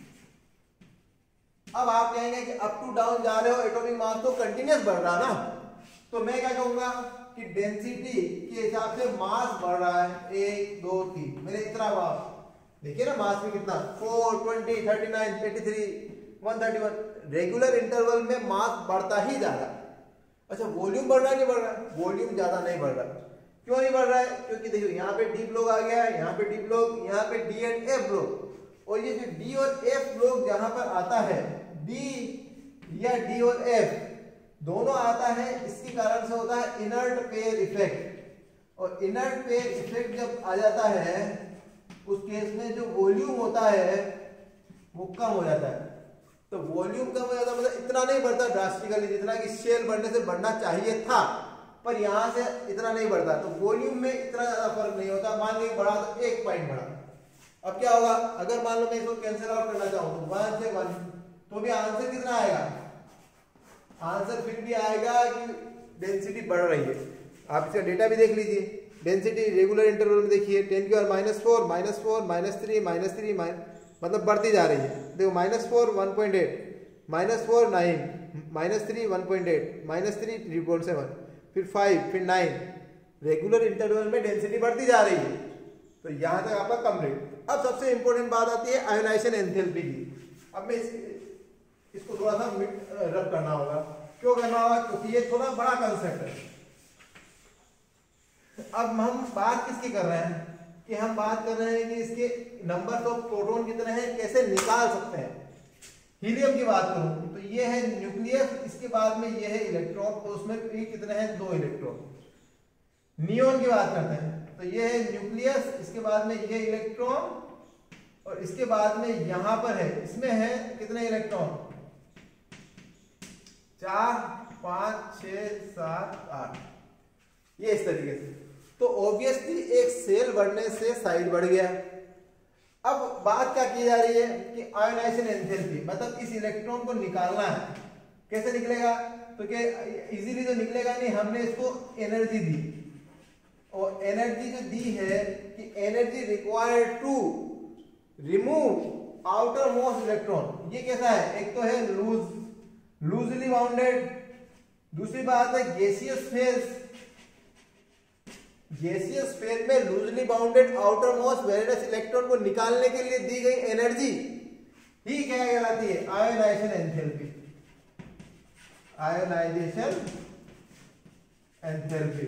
अब आप कहेंगे कि अप टू डाउन जा रहे हो, एटॉमिक मास तो कंटिन्यूअस बढ़ रहा ना, तो मैं क्या कहूंगा कि डेंसिटी के हिसाब से मास बढ़ रहा है, एक दो तीन, मैंने इतना मास देखिए ना, मास में कितना, four twenty thirty nine eighty three one thirty one, regular interval में मास बढ़ता ही जा रहा है। अच्छा वॉल्यूम बढ़ रहा है नहीं बढ़ रहा है, वॉल्यूम ज्यादा नहीं बढ़ रहा। क्यों नहीं बढ़ रहा है, क्योंकि देखो यहाँ पे डी ब्लॉक आ गया है, यहाँ पे डी ब्लॉक, यहाँ पे डी एंड एफ ब्लॉक, और ये जो डी और एफ ब्लॉक जहां पर आता है, डी या डी और एफ दोनों आता है, इसके कारण से होता है इनर्ट पेयर इफेक्ट। और इनर्ट पेयर इफेक्ट जब आ जाता है उस केस में जो वॉल्यूम होता है वो कम हो जाता है। तो वॉल्यूम कम हो जाता है मतलब इतना नहीं बढ़ता ड्रास्टिकली, जितना कि शेल बढ़ने से बढ़ना चाहिए था, पर यहां से इतना नहीं बढ़ता। तो वॉल्यूम में इतना ज्यादा फर्क नहीं होता। मान लीजिए बढ़ा तो एक पॉइंट बढ़ा, अब क्या होगा, अगर मान लो मैं इसको कैंसिल आउट करना चाहूं तो वन से वन, तो भी आंसर कितना आएगा, आंसर फिर भी आएगा कि डेंसिटी बढ़ रही है। आप इसका डेटा भी देख लीजिए, डेंसिटी रेगुलर इंटरवल में देखिए, टेन की और minus four minus four minus three minus three मतलब बढ़ती जा रही है। देखो minus four one point eight, minus four nine, minus three one point eight, minus three three point seven, फिर फाइव, फिर नाइन, रेगुलर इंटरवल में डेंसिटी बढ़ती जा रही है। तो यहां तक आपका कंप्लीट। अब सबसे इंपॉर्टेंट बात आती है आयोनाइजेशन एंथैल्पी की। अब मैं इस, इसको थोड़ा सा रब करना होगा, क्यों करना होगा, क्योंकि ये थोड़ा बड़ा कंसेप्ट है। अब हम बात किसकी कर रहे हैं कि हम बात कर रहे हैं कि इसके नंबर ऑफ प्रोटॉन कितने हैं, कैसे निकाल सकते हैं। हीलियम की बात करूं तो ये है न्यूक्लियस, इसके बाद में ये है इलेक्ट्रॉन, तो उसमें ये कितने हैं, दो इलेक्ट्रॉन। नियोन की बात करते हैं तो ये है न्यूक्लियस, इसके बाद में ये इलेक्ट्रॉन, और इसके बाद में यहां पर है, इसमें है कितने इलेक्ट्रॉन, चार, पांच, छह, सात, आठ, ये इस तरीके से। तो ऑब्वियसली एक सेल बढ़ने से साइज बढ़ गया, अब बात क्या की जा रही है कि आयोनाइजेशन एंथैल्पी, मतलब इस इलेक्ट्रॉन को निकालना है। कैसे निकलेगा? तो क्या इजीली तो निकलेगा नहीं, हमने इसको एनर्जी दी, और एनर्जी जो दी है कि energy required to remove outermost electron. ये कैसा है? एक तो है लूज लूजली बाउंडेड, दूसरी बात है गैसियस फेज। गैसियस फेज में loosely bounded outermost valence electron को निकालने के लिए दी गई एनर्जी ही क्या कहलाती है? Ionization enthalpy. Ionization enthalpy.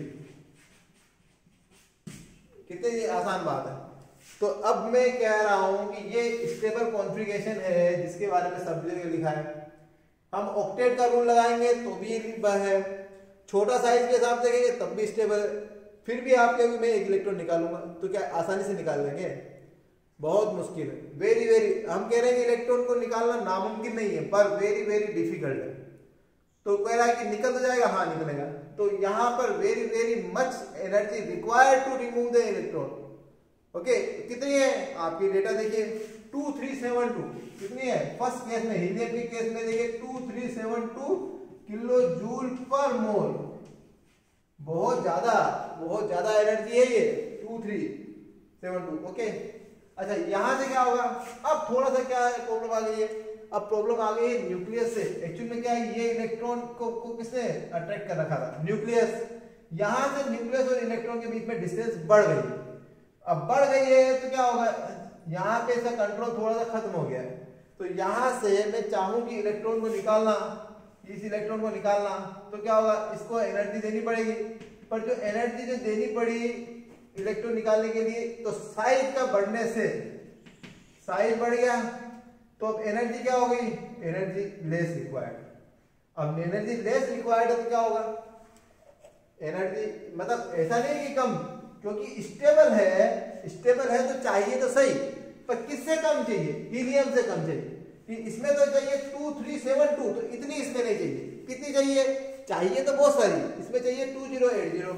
कितनी ये आसान बात है। तो अब मैं कह रहा हूं कि ये स्टेबल कॉन्फ़िगरेशन है जिसके बारे में सब जगह लिखा है। हम ऑक्टेट का रूल लगाएंगे तो भी है, छोटा साइज के हिसाब से देखेंगे तब भी स्टेबल। फिर भी आप कहेंगे मैं एक इलेक्ट्रॉन निकालूंगा, तो क्या आसानी से निकाल लेंगे? बहुत मुश्किल है, वेरी वेरी। हम कह रहे हैं कि इलेक्ट्रॉन को निकालना नामुमकिन नहीं है, पर वेरी वेरी डिफिकल्ट है। तो कह रहा है कि निकल तो जाएगा, हाँ निकलेगा। तो यहां पर very very much energy required to remove the electron. Okay, कितनी है? आपकी डेटा देखिए टू थ्री सेवन टू। कितनी है? फर्स्ट केस में, हीलियम के केस में देखिए two three seven two kilo joule per mole. बहुत ज्यादा बहुत ज्यादा एनर्जी है ये, two three seven two. Okay, अच्छा यहां से क्या होगा? अब थोड़ा सा क्या है, प्रॉब्लम आ गई है। अब प्रॉब्लम आ गई है न्यूक्लियस से। एक्चुअली में क्या है, ये इलेक्ट्रॉन को, को किसने अट्रैक्ट कर रखा था? न्यूक्लियस। यहां से न्यूक्लियस और इलेक्ट्रॉन के बीच में डिस्टेंस बढ़ गई। अब बढ़ गई है तो क्या होगा? यहाँ पे इसका कंट्रोल थोड़ा सा खत्म हो गया है। तो यहां से मैं चाहूं कि इलेक्ट्रॉन को निकालना, इस इलेक्ट्रॉन को निकालना, तो क्या होगा? इसको एनर्जी देनी पड़ेगी। पर जो एनर्जी जो देनी पड़ी इलेक्ट्रॉन निकालने के लिए, तो साइज का बढ़ने से साइज बढ़ गया, तो अब एनर्जी क्या हो गई? Energy less required. अब एनर्जी लेस रिक्वायर्ड है तो क्या होगा? एनर्जी मतलब ऐसा नहीं कि कम, क्योंकि स्टेबल है, स्टेबल है तो चाहिए तो सही, पर किससे कम चाहिए? हीलियम से कम चाहिए। कि इसमें तो चाहिए टू थ्री सेवन टू, तो इतनी इसमें नहीं चाहिए। कितनी चाहिए? चाहिए तो बहुत सारी, इसमें चाहिए two zero eight zero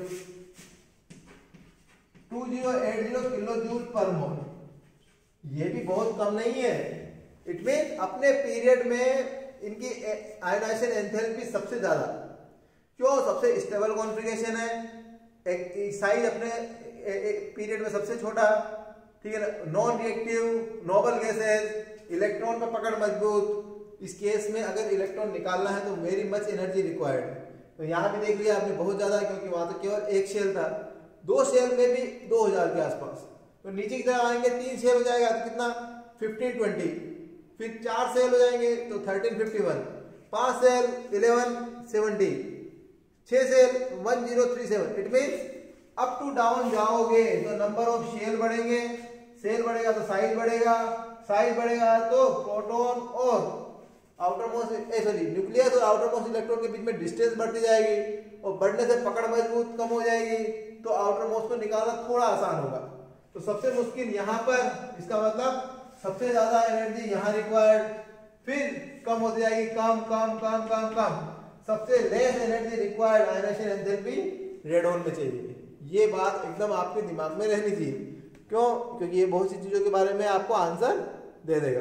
two zero eight zero kilo joule per mole. ये भी बहुत कम नहीं है। इट मीन अपने पीरियड में इनकी आयोनाइजेशन एंथैल्पी सबसे ज्यादा। क्यों? सबसे स्टेबल कॉन्फ़िगरेशन है, एक, एक साइज अपने पीरियड में सबसे छोटा, ठीक है ना, non reactive, noble gases, electron पर पकड़ मजबूत। इस केस में अगर इलेक्ट्रॉन निकालना है तो वेरी मच एनर्जी रिक्वायर्ड है। तो यहाँ भी देख लिया आपने बहुत ज्यादा, क्योंकि वहां तो केवल एक शेल था, दो शेल में भी दो हजार के आसपास। तो नीचे की तरफ आएंगे, तीन शेल हो जाएगा तो कितना? Fifteen twenty. फिर चार सेल हो जाएंगे तो थर्टीन फिफ्टी वन, पांच सेल इलेवन सेवेंटी, छह shell one zero three seven. It means up to down जाओगे तो नंबर ऑफ शेल बढ़ेंगे, सेल बढ़ेगा तो साइज बढ़ेगा, साइज बढ़ेगा तो प्रोटॉन और आउटर मोस्ट सॉरी न्यूक्लियस और आउटर मोस्ट इलेक्ट्रॉन के बीच में डिस्टेंस बढ़ती जाएगी, और बढ़ने से पकड़ मजबूत कम हो जाएगी, तो आउटर मोस्ट को निकालना थोड़ा आसान होगा। तो सबसे मुश्किल यहाँ पर, इसका मतलब सबसे ज्यादा एनर्जी यहाँ रिक्वायर्ड, फिर कम होती जाएगी, कम कम कम कम कम, सबसे less energy required ionization enthalpy radon में चाहिए। ये बात एकदम आपके दिमाग में रहनी चाहिए। क्यों? क्योंकि ये बहुत सी चीजों के बारे में आपको आंसर दे देगा।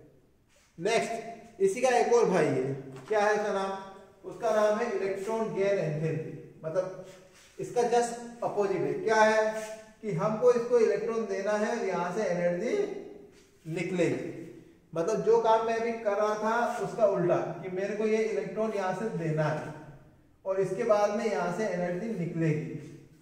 नेक्स्ट, इसी का एक और भाई है, क्या है इसका नाम? उसका नाम है इलेक्ट्रॉन गेन एंथैल्पी। मतलब इसका जस्ट अपोजिट है। क्या है कि हमको इसको इलेक्ट्रॉन देना है, यहां से एनर्जी निकलेगी। मतलब जो काम मैं अभी कर रहा था उसका उल्टा, कि मेरे को ये इलेक्ट्रॉन यहां से देना है और इसके बाद में यहां से एनर्जी निकलेगी।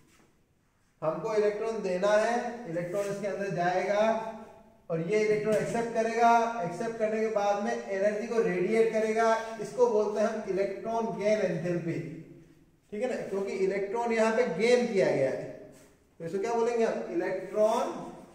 हमको इलेक्ट्रॉन देना है, इलेक्ट्रॉन इसके अंदर जाएगा और ये इलेक्ट्रॉन एक्सेप्ट करेगा, एक्सेप्ट करने के बाद में एनर्जी को रेडिएट करेगा। इसको बोलते हैं हम इलेक्ट्रॉन गेन एंथैल्पी, ठीक है ना, क्योंकि इलेक्ट्रॉन यहाँ पे गेन किया गया है। तो इसको क्या बोलेंगे हम? इलेक्ट्रॉन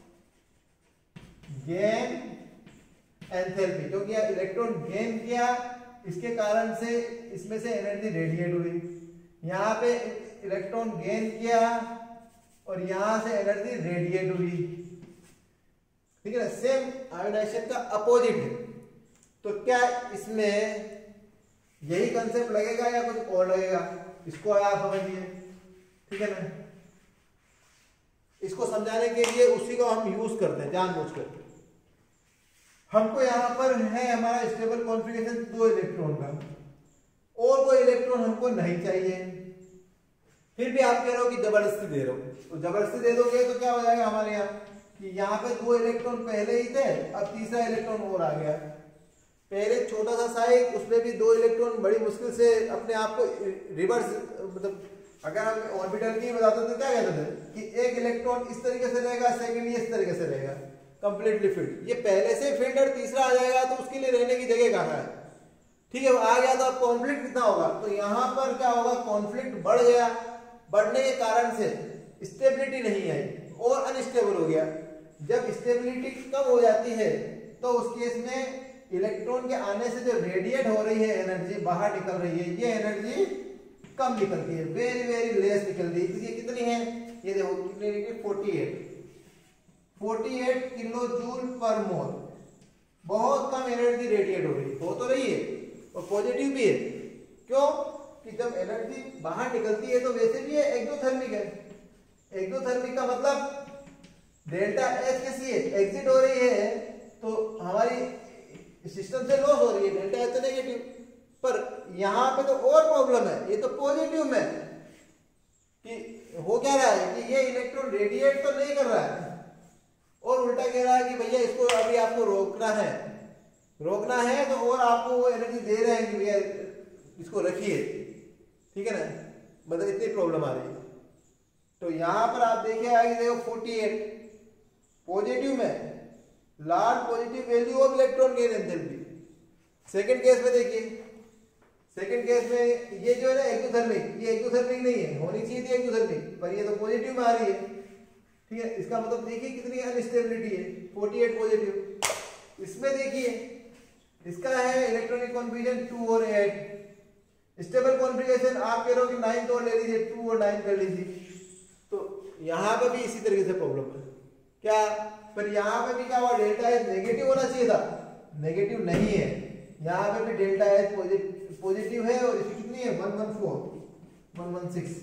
गेन एंथैल्पी, क्योंकि यह इलेक्ट्रॉन गेन किया, इसके कारण से इसमें से एनर्जी रेडिएट हुई। यहाँ पे इलेक्ट्रॉन गेन किया और यहां से एनर्जी रेडिएट हुई, ठीक है ना। सेम आयोनाइजेशन का अपोजिट है। तो क्या इसमें यही कंसेप्ट लगेगा या कुछ और लगेगा? इसको आप समझिए, ठीक है ना। इसको समझाने के लिए उसी को हम यूज करते हैं जानबूझकर। हमको यहाँ पर है हमारा स्टेबल कॉन्फ़िगरेशन दो इलेक्ट्रॉन का, और कोई इलेक्ट्रॉन हमको नहीं चाहिए, फिर भी आप कह रहे हो कि जबरदस्ती दे रहे हो, तो जबरदस्ती दे दोगे तो क्या हो जाएगा हमारे यहाँ कि यहाँ पे दो इलेक्ट्रॉन पहले ही थे, अब तीसरा इलेक्ट्रॉन और आ गया। पहले छोटा सा साइज, उसमें भी दो इलेक्ट्रॉन बड़ी मुश्किल से अपने आप को रिवर्स, मतलब अगर हम ऑर्बिटल की बताते तो क्या कहते थे कि एक इलेक्ट्रॉन इस तरीके से रहेगा, सेकंड ये इस तरीके से रहेगा, कंप्लीटली फिल्ड। ये पहले से फिल्ड और तीसरा आ जाएगा तो उसके लिए रहने की जगह कहाँ है, ठीक है, आ गया तो अब कॉन्फ्लिक्ट कितना होगा, तो यहाँ पर क्या होगा, कॉन्फ्लिक्ट बढ़ गया, बढ़ने के कारण से स्टेबिलिटी नहीं आई और अनस्टेबल हो गया। जब स्टेबिलिटी कम हो जाती है तो उस केस में इलेक्ट्रॉन के आने से जो रेडिएट हो रही है एनर्जी बाहर निकल रही है, ये एनर्जी कम निकलती है, वेरी वेरी लेस निकलती है। ये कितनी है, ये देखो कितनी निकली, forty eight kilo joule per mole, बहुत कम एनर्जी रेडिएट हो रही है, हो तो रही है और पॉजिटिव भी है। क्यों कि जब एनर्जी बाहर निकलती है तो वैसे भी है एक्सोथर्मिक है, एक्सोथर्मिक का मतलब डेल्टा एच कैसी है, एग्जिट हो रही है, तो हमारी सिस्टम से लॉस हो रही है, डेल्टा एच नेगेटिव। पर यहाँ पे तो और प्रॉब्लम है, ये तो पॉजिटिव में कि हो क्या रहा है कि ये इलेक्ट्रॉन रेडिएट तो नहीं कर रहा है और उल्टा कह रहा है कि भैया इसको अभी आपको रोकना है, रोकना है तो और आपको वो एनर्जी दे रहे हैं कि भैया इसको रखिए, ठीक है ना, मतलब इतनी प्रॉब्लम आ रही है। तो यहाँ पर आप देखिए आगे देखो फोर्टी एट पॉजिटिव में, large positive value of electron gain enthalpy. Second case में देखिए, सेकंड केस में ये जो है ना एक्सोथर्मिक, ये एक्सोथर्मिक नहीं है, होनी चाहिए थी एक्सोथर्मिक, पर ये तो पॉजिटिव में आ रही है, ठीक है। इसका मतलब देखिए कितनी अनस्टेबिलिटी है, फोर्टी एट पॉजिटिव। इसमें देखिए इसका है इलेक्ट्रॉनिक कॉन्फिगरेशन टू और एट, स्टेबल कॉन्फिगरेशन आप कह रहे हो कि नाइन तो ले लीजिए, टू और नाइन कर लीजिए, तो यहाँ पे भी इसी तरीके से प्रॉब्लम है क्या, पर यहाँ पे भी क्या हुआ, डेल्टा एच नेगेटिव होना चाहिए था, नेगेटिव नहीं है, यहाँ पे भी डेल्टा एच पॉजिटिव है और इसकी कितनी है one one four, one one six.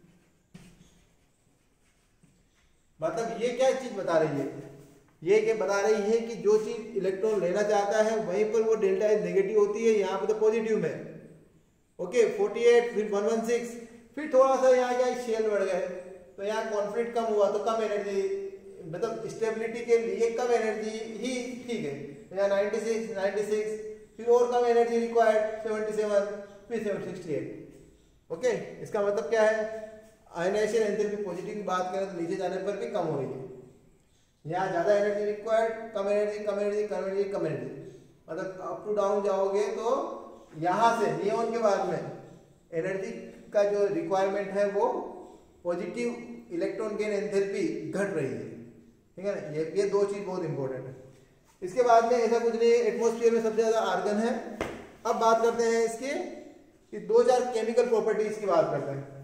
मतलब ये क्या चीज बता रही है, ये क्या बता रही है कि जो चीज इलेक्ट्रॉन लेना चाहता है वहीं पर वो डेल्टा एच नेगेटिव होती है, यहाँ पे तो पॉजिटिव में। ओके फोर्टी एट फिर वन वन सिक्स, फिर थोड़ा सा यहाँ क्या शेल बढ़ गए तो यहाँ कॉन्फ्लिक्ट कम हुआ तो कम एनर्जी, मतलब स्टेबिलिटी के लिए कम एनर्जी ही ठीक है, यहाँ नाइंटी सिक्स, नाइंटी सिक्स, फिर और कम एनर्जी रिक्वायर्ड सेवेंटी सेवन, फिर सेवन सिक्सटी एट। ओके इसका मतलब क्या है, आयनाइजेशन एंथैल्पी पॉजिटिव की बात करें तो नीचे जाने पर भी कम हो रही है, यहाँ ज्यादा एनर्जी रिक्वायर्ड, कम एनर्जी, कम एनर्जी, कम एनर्जी, कम एनर्जी, मतलब अप टू डाउन जाओगे तो यहाँ से नियॉन के बाद में एनर्जी का जो रिक्वायरमेंट है वो पॉजिटिव इलेक्ट्रॉन गेन एंथैल्पी घट रही है, ठीक है ना। ये ये दो चीज बहुत इंपॉर्टेंट है। इसके बाद में ऐसा कुछ नहीं, एटमॉस्फेयर में सबसे ज्यादा आर्गन है। अब बात करते हैं इसके कि दो चार केमिकल प्रॉपर्टीज की बात करते हैं।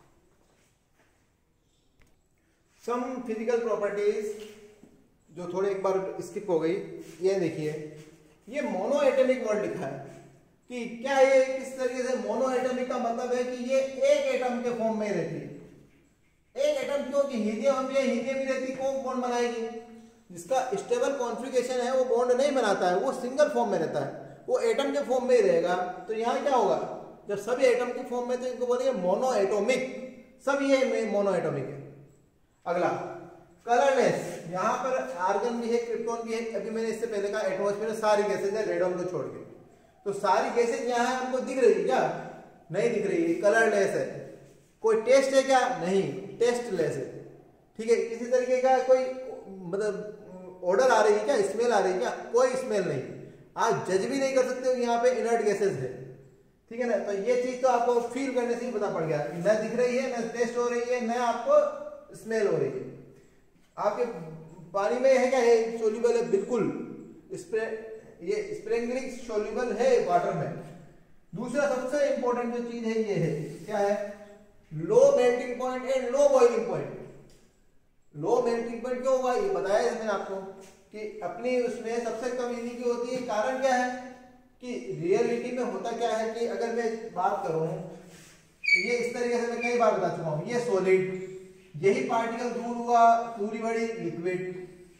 सम फिजिकल प्रॉपर्टीज जो थोड़े एक बार स्किप हो गई, ये देखिए ये मोनो एटॉमिक वर्ड लिखा है कि क्या ये किस तरीके से मोनो एटॉमिक का मतलब है कि ये एक एटम के फॉर्म में रहती है। एक एटम क्यों कि हीलियम भी है, हीलियम भी रहती, कौन बॉन्ड बनाएगी, जिसका स्टेबल कॉन्फ़िगरेशन है वो बॉन्ड नहीं बनाता है, वो सिंगल फॉर्म में रहता है, वो एटम के फॉर्म में ही रहेगा। तो यहाँ क्या होगा, जब सभी एटम के फॉर्म में तो इनको बोलेंगे मोनो एटॉमिक, सब ये मोनो एटॉमिक है। अगला कलरलेस, यहाँ पर आर्गन भी है, क्रिप्टॉन भी है। अभी मैंने इससे पहले कहा एटमॉस्फेयर में सारी गैसेज है रेडॉन को छोड़ के, तो सारी गैसेज यहाँ है, हमको दिख रही है क्या, नहीं दिख रही है, कलरलेस है। कोई टेस्ट है क्या, नहीं, टेस्टलेस है, ठीक है। किसी तरीके का कोई मतलब ऑर्डर आ रही है क्या, स्मेल आ रही है क्या, कोई स्मेल नहीं। आप जज भी नहीं कर सकते हो यहाँ पे इनर्ट गैसेज है, ठीक है ना। तो ये चीज तो आपको फील करने से ही पता पड़ गया, न दिख रही है, न टेस्ट हो रही है, न आपको स्मेल हो रही है। आपके पानी में है क्या, है सोल्यूबल है, बिल्कुल स्प्रे ये स्प्रिंगलिंग सोल्यूबल है वाटर में। दूसरा सबसे इंपॉर्टेंट जो चीज है ये है, क्या है, low melting point and low boiling point. Low melting point क्यों हुआ ये बताया मैंने आपको कि अपनी उसमें सबसे कम इन्हीं की होती है। कारण क्या है कि रियलिटी में होता क्या है कि अगर मैं बात करूं, ये इस तरीके से मैं कई बार बता चुका हूं, ये सॉलिड, यही पार्टिकल दूर हुआ, दूरी बढ़ी लिक्विड,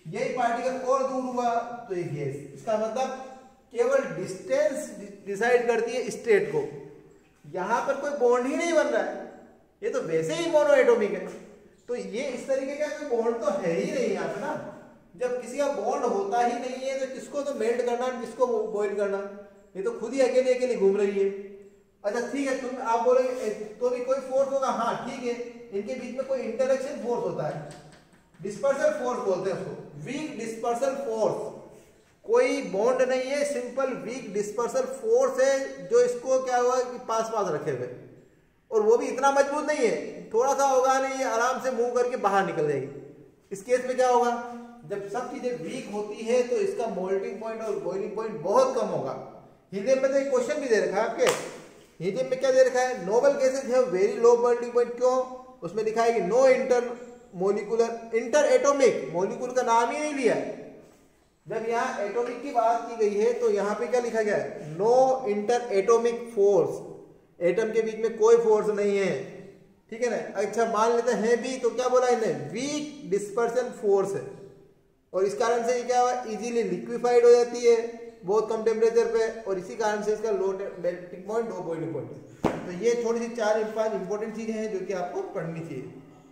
यही पार्टिकल और दूर हुआ तो ये गैस। इसका मतलब केवल डिस्टेंस डिसाइड करती है स्टेट को। यहां पर कोई बॉन्ड ही नहीं बन रहा है, ये तो वैसे ही मोनो एटॉमिक है। तो ये इस तरीके का कोई बॉन्ड तो है ही नहीं यहाँ पे ना। जब किसी का बॉन्ड होता ही नहीं है तो किसको तो मेल्ट करना, किसको बॉइल करना, ये तो खुद ही अकेले अकेले घूम रही है। अच्छा ठीक है, तुम आप बोलोगे तो भी कोई फोर्स होगा, हाँ ठीक है, इनके बीच में कोई इंटरेक्शन फोर्स होता है, डिस्पर्सल फोर्स बोलते हैं उसको, वीक डिस्पर्सल फोर्स। कोई बॉन्ड नहीं है, सिंपल वीक डिस्पर्सल फोर्स है जो इसको क्या हुआ कि पास पास रखे हुए, और वो भी इतना मजबूत नहीं है, थोड़ा सा होगा नहीं, ये आराम से मूव करके बाहर निकल जाएगी। इस केस में क्या होगा, जब सब चीजें वीक होती है तो इसका मोल्टिंग पॉइंट और बॉइलिंग पॉइंट बहुत कम होगा। हीलियम में तो एक क्वेश्चन भी दे रखा है आपके, हीलियम में क्या दे रखा है, noble gases have very low melting point. क्यों, उसमें लिखा है कि no intermolecular interatomic, molecule का नाम ही नहीं लिया है। जब यहाँ एटॉमिक की बात की गई है तो यहाँ पे क्या लिखा गया है, no interatomic force, atom के बीच में कोई फोर्स नहीं है, ठीक है ना। अच्छा मान लेते हैं भी, तो क्या बोला इन्हें, वीक डिस्पर्सन फोर्स है, और इस कारण से ये क्या हुआ, इजीली लिक्विफाइड हो जाती है बहुत कम टेम्परेचर पे, और इसी कारण से इसका low melting point, low boiling point. तो ये थोड़ी सी चार पांच इंपॉर्टेंट चीजें हैं जो कि आपको पढ़नी चाहिए।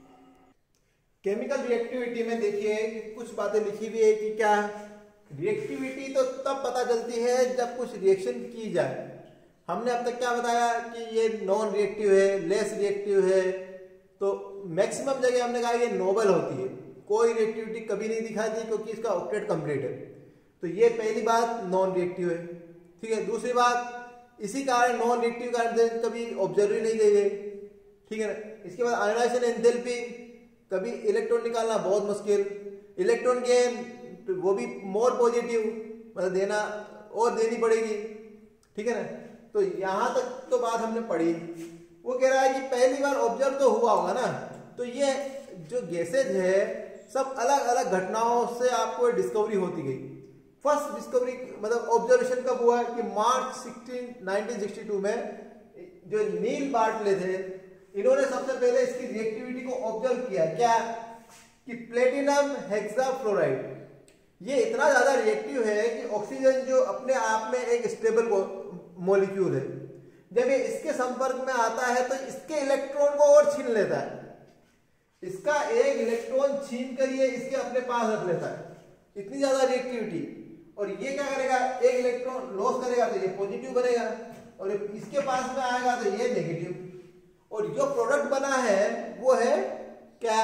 केमिकल रिएक्टिविटी में देखिए कुछ बातें लिखी हुई है कि क्या रिएक्टिविटी तो तब पता चलती है जब कुछ रिएक्शन की जाए। हमने अब तक क्या बताया कि ये नॉन रिएक्टिव है, लेस रिएक्टिव है, तो मैक्सिमम जगह हमने कहा ये नोबल होती है, कोई रिएक्टिविटी कभी नहीं दिखाती क्योंकि इसका ऑक्टेट कंप्लीट है। तो ये पहली बात नॉन रिएक्टिव है, ठीक है। दूसरी बात, इसी कारण नॉन रिएक्टिव कारण से कभी ऑब्जर्व ही नहीं गई है, ठीक है ना। इसके बाद आयोनाइजेशन एंथैल्पी, कभी इलेक्ट्रॉन निकालना बहुत मुश्किल, इलेक्ट्रॉन गेन वो भी मोर पॉजिटिव, मतलब देना और देनी पड़ेगी, ठीक है ना। तो यहां तक तो बात हमने पढ़ी। वो कह रहा है कि पहली बार ऑब्जर्व तो हुआ होगा ना, तो ये जो गैसेज है सब अलग अलग घटनाओं से आपको डिस्कवरी होती गई। फर्स्ट डिस्कवरी मतलब ऑब्जर्वेशन कब हुआ कि मार्च सोलह नाइनटीन सिक्सटी टू में जो नील बार्टले थे, इन्होंने सबसे पहले इसकी रिएक्टिविटी को ऑब्जर्व किया। क्या कि प्लेटिनम हेक्साफ्लोराइड ये इतना ज्यादा रिएक्टिव है कि ऑक्सीजन जो अपने आप में एक स्टेबल मॉलिक्यूल है, जब ये इसके संपर्क में आता है तो इसके इलेक्ट्रॉन को और छीन लेता है, इसका एक इलेक्ट्रॉन छीन कर ये इसके अपने पास रख लेता है, इतनी ज्यादा रिएक्टिविटी। और ये क्या करेगा, एक इलेक्ट्रॉन लॉस करेगा तो ये पॉजिटिव बनेगा, और इसके पास में आएगा तो ये नेगेटिव। और जो प्रोडक्ट बना है वो है क्या,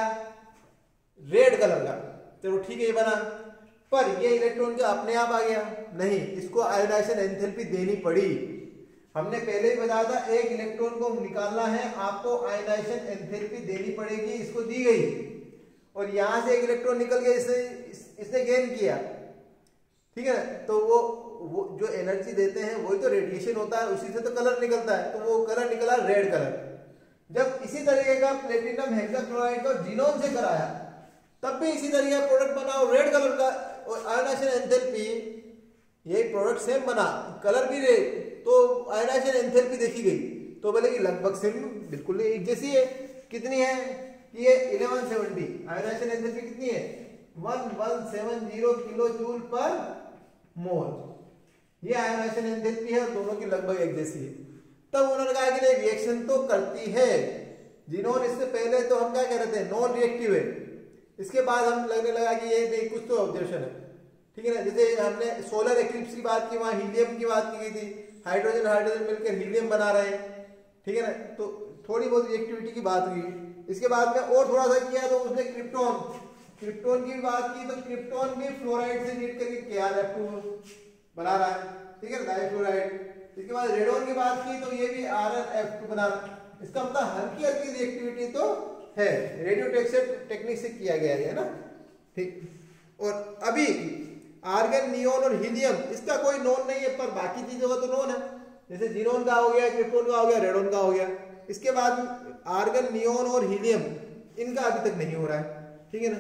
रेड कलर का। चलो ठीक है ये बना, पर ये इलेक्ट्रॉन क्या अपने आप आ गया, नहीं, इसको आयोनाइजेशन एंथैल्पी देनी पड़ी। हमने पहले ही बताया था एक इलेक्ट्रॉन को निकालना है आपको आयोनाइजेशन एंथैल्पी देनी पड़ेगी, इसको दी गई, और यहां से एक इलेक्ट्रॉन निकल गया, इसे इसने गेन किया, ठीक है। तो वो वो जो एनर्जी देते हैं वही तो रेडिएशन होता है, उसी से तो कलर निकलता है, तो वो कलर निकला रेड कलर। जब इसी तरीके का प्लेटिनम हेक्साफ्लोराइड को जीनोन से कराया तब भी इसी तरीके का प्रोडक्ट बना और रेड कलर का, और आयोनाइजेशन एंथैल्पी यही प्रोडक्ट सेम बना, कलर भी रेड, तो आयोनाइजेशन एंथैल्पी देखी गई तो बोले कि लगभग सेम बिल्कुल एक जैसी है। कितनी है कि ये इलेवन सेवेंटी, आयोनाइजेशन एंथैल्पी कितनी है one one seven zero kilo joule per mole, ये आयोनाइजेशन एंथैल्पी है, दोनों की लगभग एक जैसी है। तब उन्होंने कहा कि नहीं रिएक्शन तो करती है जिन्होंने, इससे पहले तो हम क्या कह रहे थे नॉन रिएक्टिव है, इसके बाद हम लगने लगा कि ये नहीं कुछ तो ऑब्जर्वेशन है, ठीक है ना। जैसे हमने सोलर एक्लिप्स की बात की, वहां हीलियम की बात की गई थी, हाइड्रोजन हाइड्रोजन मिलकर हीलियम बना रहे हैं, ठीक है ना। तो थोड़ी बहुत रिएक्टिविटी की बात हुई। इसके बाद में और थोड़ा सा किया तो उसने क्रिप्टॉन क्रिप्टॉन की बात की, तो क्रिप्टॉन भी फ्लोराइड से रीड करके के आर एफ टू बना रहा है, ठीक है, डाइफ्लोराइड। इसके बाद रेडोन की बात की तो ये भी आर एन एफ टू बना रहा है। इसका मतलब हल्की हल्की रिएक्टिविटी तो है, रेडियो टेक्निक से किया गया है ना, ठीक। और अभी आर्गन, नियोन और हीलियम इसका कोई नोन नहीं है, पर बाकी चीजों का तो नोन है, जैसे जीनोन का हो गया, क्रिप्टॉन का हो गया, रेडोन का हो गया। इसके बाद आर्गन, नियोन और हीलियम इनका अभी तक नहीं हो रहा है, ठीक है ना।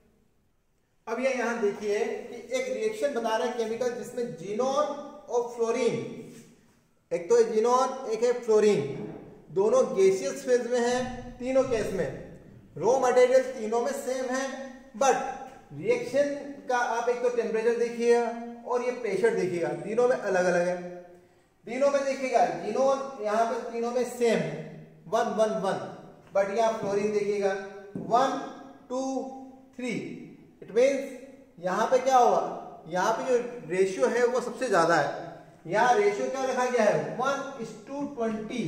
अब ये यहां देखिए कि एक रिएक्शन बता रहा है केमिकल जिसमें जीनोन और फ्लोरीन, एक तो है जीनोन एक है फ्लोरीन, दोनों गैसियस फेज में है, तीनों केस में रॉ मटेरियल तीनों में सेम है, बट रिएक्शन का आप एक तो टेम्परेचर देखिएगा और ये प्रेशर देखिएगा, तीनों में अलग अलग है। तीनों में देखिएगा जिनोन यहाँ पे तीनों में सेम है, वन वन वन, बट यहाँ फ्लोरीन देखिएगा one two three. It means यहाँ पे क्या होगा, यहाँ पे जो रेशियो है वो सबसे ज्यादा है। यहाँ रेशियो क्या रखा गया है, one is to twenty,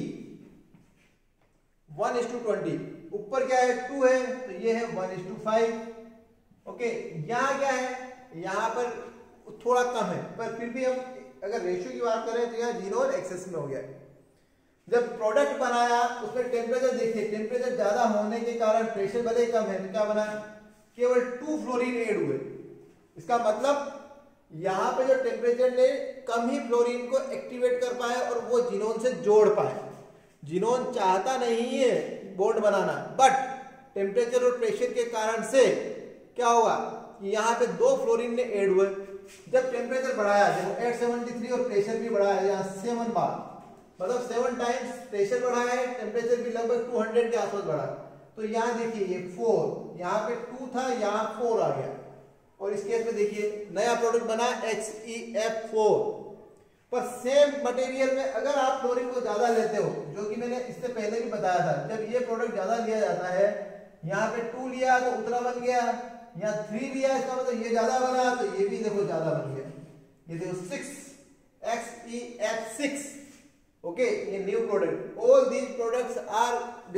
one is to twenty. ऊपर क्या है, टू है, तो ये है one is to five. Okay, यहाँ क्या है, यहाँ पर थोड़ा कम है, पर फिर भी हम अगर रेशियो की बात करें तो यहाँ जीनोन एक्सेस में हो गया। जब प्रोडक्ट बनाया उसमें टेम्परेचर देखिए, टेम्परेचर ज्यादा होने के कारण प्रेशर भले ही कम है, तो क्या बना, केवल टू फ्लोरीन ऐड हुए। इसका मतलब यहाँ पे जो टेम्परेचर ने कम ही फ्लोरीन को एक्टिवेट कर पाए और वो जीनोन से जोड़ पाए। जीनोन चाहता नहीं है बॉन्ड बनाना, बट टेम्परेचर और प्रेशर के कारण से क्या होगा कि यहाँ पे दो फ्लोरीन ने ऐड हुए। जब टेम्परेचर बढ़ाया, जब एट सेवेंटी थ्री और प्रेशर भी बढ़ाया, यहाँ सेवन बार मतलब सेवन टाइम्स प्रेशर बढ़ा है, टेम्परेचर भी लगभग टू हंड्रेड के आसपास बढ़ा। तो यहाँ देखिए ये फोर, यहाँ पे टू था, यहाँ फोर आ गया। और इस केस में देखिए नया प्रोडक्ट बना एच ई एफ फोर। पर सेम मटेरियल में अगर आप फ्लोरीन को ज्यादा लेते हो, जो कि मैंने इससे पहले भी बताया था, जब ये प्रोडक्ट ज्यादा लिया जाता है, यहाँ पे टू लिया तो उतना बन गया, यहाँ थ्री लिया इसका मतलब ये ज्यादा बना, तो ये भी देखो ज्यादा बन गया। ये देखो six, X E F six. Okay, ये new product. All these products are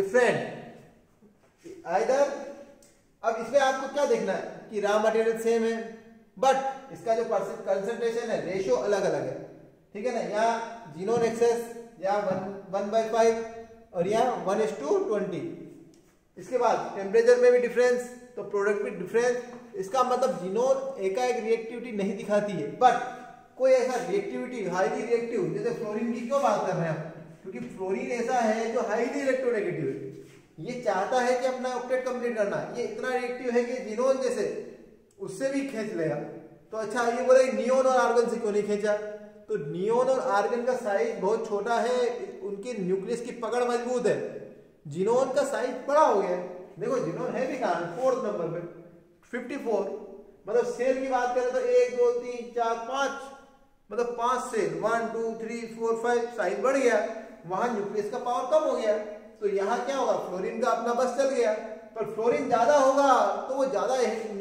different either. अब इसमें आपको क्या देखना है कि रॉ मटेरियल सेम है, बट इसका जो कंसंट्रेशन है, रेशियो अलग अलग है। ठीक है ना, यहाँ जीनोन एक्सेस यहाँ वन वन बाई फाइव और यहाँ वन इज टू ट्वेंटी। इसके बाद टेम्परेचर में भी डिफरेंस, तो प्रोडक्ट भी डिफरेंस। इसका मतलब जीनोन एकाएक रिएक्टिविटी नहीं दिखाती है, बट कोई ऐसा रिएक्टिविटी हाईली रिएक्टिव, जैसे फ्लोरीन की क्यों बात कर रहे हैं हम, क्योंकि फ्लोरीन ऐसा है जो हाईली इलेक्ट्रोनेगेटिव है। ये चाहता है कि अपना ऑक्टेट कंप्लीट करना, ये इतना रिएक्टिव है कि जीनोन जैसे उससे भी खींच लेगा। तो अच्छा, ये बोले नियोन और आर्गन से क्यों नहीं खींचा, तो नियोन और आर्गन का साइज बहुत छोटा है, उनके न्यूक्लियस की पकड़ मजबूत है। जीनोन का साइज बड़ा हो गया। देखो जीनोन है भी कहां, फोर्थ नंबर पे फिफ्टी फोर। मतलब सेल की बात करें तो एक दो तीन चार पांच, मतलब पांच shell, one two three four five, size बढ़ गया। वहां न्यूक्लियस का पावर कम हो गया, तो यहाँ क्या होगा, फ्लोरीन का अपना बस चल गया। पर फ्लोरीन ज्यादा होगा तो वो ज्यादा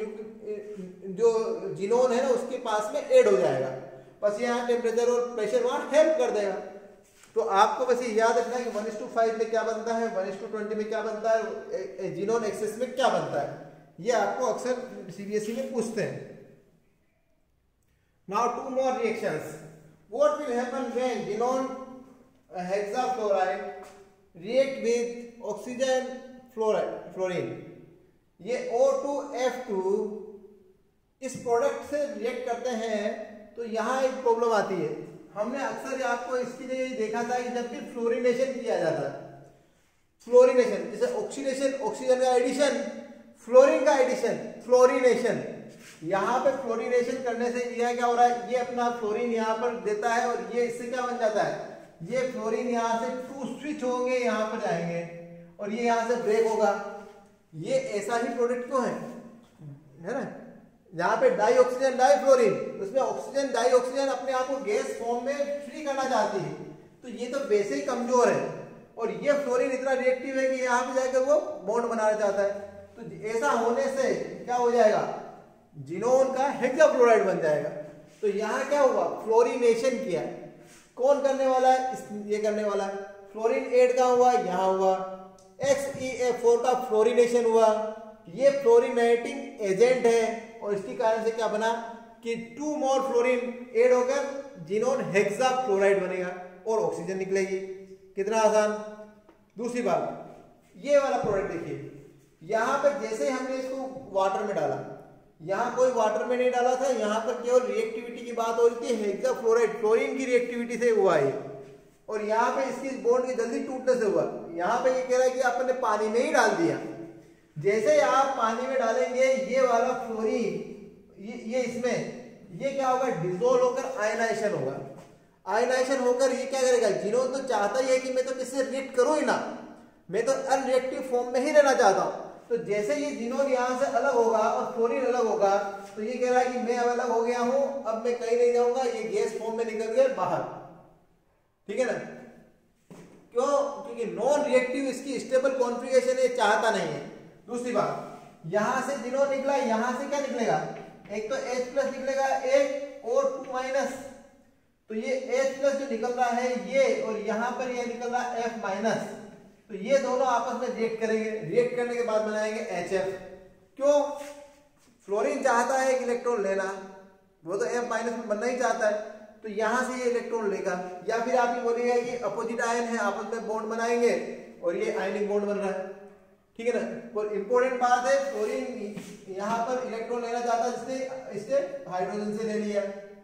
जो जीनोन है ना उसके पास में ऐड हो जाएगा, बस यहाँ टेम्परेचर और प्रेशर वहां हेल्प कर देगा। तो आपको बस ये याद रखना है कि वन इज टू फाइव में क्या बनता है, वन इज टू ट्वेंटी में क्या बनता है, जीनोन एक्सेस में क्या बनता है, ये आपको अक्सर सीबीएसई में पूछते हैं। Now two more reactions. What will happen when xenon hexafluoride react with oxygen fluoride fluorine? ये O टू F टू इस प्रोडक्ट से रिएक्ट करते हैं, तो यहाँ एक प्रॉब्लम आती है। हमने अक्सर आपको इसके लिए देखा था कि जब भी फ्लोरिनेशन किया जाता है, फ्लोरिनेशन जैसे ऑक्सीडेशन, ऑक्सीजन का एडिशन, फ्लोरीन का एडिशन, फ्लोरिनेशन। यहाँ पे फ्लोरिनेशन करने से यह क्या हो रहा है, ये अपना फ्लोरीन यहाँ पर देता है और ये इससे क्या बन जाता है, ये फ्लोरीन यहाँ से टू स्विच होंगे, यहाँ पर जाएंगे और ये यहाँ से ब्रेक होगा। ये ऐसा ही प्रोडक्ट क्यों है, है ना, यहाँ पे डाई ऑक्सीजन डाई फ्लोरीन, उसमें ऑक्सीजन डाई ऑक्सीजन अपने आप को गैस फॉर्म में फ्री करना चाहती है, तो ये तो वैसे ही कमजोर है। और ये फ्लोरीन इतना रिएक्टिव है कि यहाँ पे जाकर वो बॉन्ड बनाना चाहता है। तो ऐसा होने से क्या हो जाएगा, जीनोन का हेक्साफ्लोराइड बन जाएगा। तो यहाँ क्या हुआ, फ्लोरिनेशन किया। कौन करने वाला है, ये करने वाला है। फ्लोरीन एड का हुआ, यहाँ हुआ एक्स ई एफ फोर का फ्लोरिनेशन हुआ। ये फ्लोरिनेटिंग एजेंट है और इसके कारण से क्या बना कि टू मोर फ्लोरीन एड होकर जीनोन हेक्साफ्लोराइड बनेगा और ऑक्सीजन निकलेगी। कितना आसान। दूसरी बात, ये वाला प्रोडक्ट देखिए, यहाँ पर जैसे हमने इसको वाटर में डाला, यहाँ कोई वाटर में नहीं डाला था, यहाँ पर केवल रिएक्टिविटी की बात हो रही थी, हेक्साफ्लोराइड फ्लोरीन की रिएक्टिविटी से हुआ है और यहाँ पे इसकी बॉन्ड के जल्दी टूटने से हुआ। यहाँ पे ये कह रहा है कि आपने पानी में ही डाल दिया। जैसे आप पानी में डालेंगे ये वाला फ्लोरीन ये, ये इसमें ये क्या होगा, डिसोल्व होकर आयनाइजेशन होगा। आयनाइजेशन होकर ये क्या करेगा, जीनोन तो चाहता ही है कि मैं तो किससे रिएक्ट करूं ही ना, मैं तो अनरिएक्टिव फॉर्म में ही रहना चाहता हूं। तो तो जैसे ये जिनोन यहाँ से अलग होगा और फ्लोरीन अलग होगा, तो ये कह रहा है कि मैं अब अलग हो गया हूं, अब मैं कहीं नहीं जाऊंगा, ये गैस फॉर्म में निकल गया बाहर। ठीक है ना? क्यों? क्योंकि नॉन रिएक्टिव इसकी स्टेबल कॉन्फ़िगरेशन ये चाहता नहीं है। दूसरी बात, यहां से जिनोन निकला, यहां से क्या निकलेगा? एक तो H प्लस निकलेगा, एक और टू माइनस, तो ये H प्लस जो निकल रहा है ये, और यहां पर ये निकल रहा है F माइनस, तो ये दोनों आपस में रिएक्ट करेंगे। रिएक्ट करने के बाद बनाएंगे H F। क्यों? फ्लोरीन चाहता है एक इलेक्ट्रॉन लेना, वो तो F माइनस में बनना ही चाहता है, तो यहां से ये इलेक्ट्रॉन लेगा। या फिर आप ये बोलिएगा कि अपोजिट आयन है, आपस में बॉन्ड बनाएंगे और ये आयनिक बॉन्ड बन रहा है। ठीक है ना? और इंपॉर्टेंट बात है, फ्लोरीन यहां पर इलेक्ट्रॉन लेना चाहता है, जिससे इससे हाइड्रोजन से ले लिया।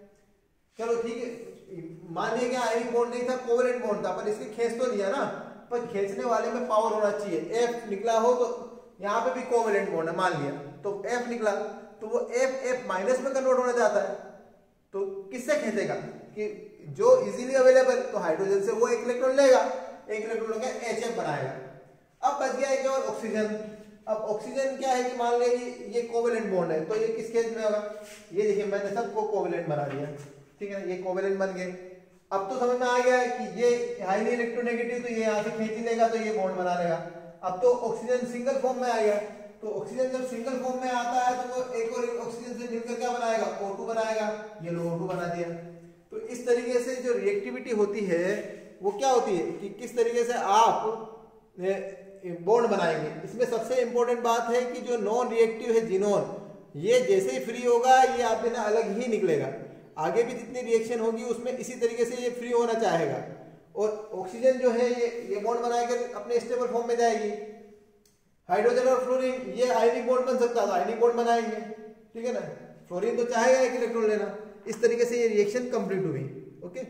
चलो ठीक है, मान लिया कि आयनिक बॉन्ड नहीं था, कोवेलेंट बॉन्ड था, पर इसके खींच तो लिया ना, पर खींचने वाले में पावर होना चाहिए। F निकला हो तो यहाँ पे भी कोवेलेंट बॉन्ड है, मान लिया तो F निकला, तो वो F F माइनस में कन्वर्ट होना चाहता है, तो किससे खींचेगा? कि जो इजीली अवेलेबल, तो हाइड्रोजन से वो एक इलेक्ट्रॉन लेगा, एक इलेक्ट्रॉन लेकर H F बनाएगा। अब बच गया एक और ऑक्सीजन। अब ऑक्सीजन क्या है कि मान लिया कि ये कोवेलेंट बॉन्ड है, तो ये किस केस में होगा? ये देखिए मैंने सबको कोवेलेंट बना दिया। ठीक है ना? ये कोवेलेंट बन गए। अब तो समझ में आ गया है कि ये हाईली इलेक्ट्रोनेगेटिव, तो ये यहाँ से खींच ही लेगा, तो ये बॉन्ड बना लेगा। अब तो ऑक्सीजन सिंगल फॉर्म में आ गया, तो ऑक्सीजन जब सिंगल फॉर्म में आता है तो वो एक और ऑक्सीजन से मिलकर क्या बनाएगा? O टू बनाएगा। ये लो O टू बना दिया। तो इस तरीके से जो रिएक्टिविटी होती है वो क्या होती है कि किस तरीके से आप बॉन्ड बनाएंगे। इसमें सबसे इंपॉर्टेंट बात है कि जो नॉन रिएक्टिव है जिनोन, ये जैसे ही फ्री होगा ये आप बिना अलग ही निकलेगा। आगे भी जितनी रिएक्शन होगी उसमें इसी तरीके से ये फ्री होना चाहेगा, और ऑक्सीजन जो है ये ये बॉन्ड बनाकर अपने स्टेबल फॉर्म में जाएगी। हाइड्रोजन और फ्लोरीन ये आयनिक बॉन्ड बन सकता है, आयनिक बॉन्ड बनाएंगे। ठीक है ना? फ्लोरीन तो चाहेगा एक इलेक्ट्रॉन लेना। इस तरीके से ये रिएक्शन कंप्लीट हुई। ओके,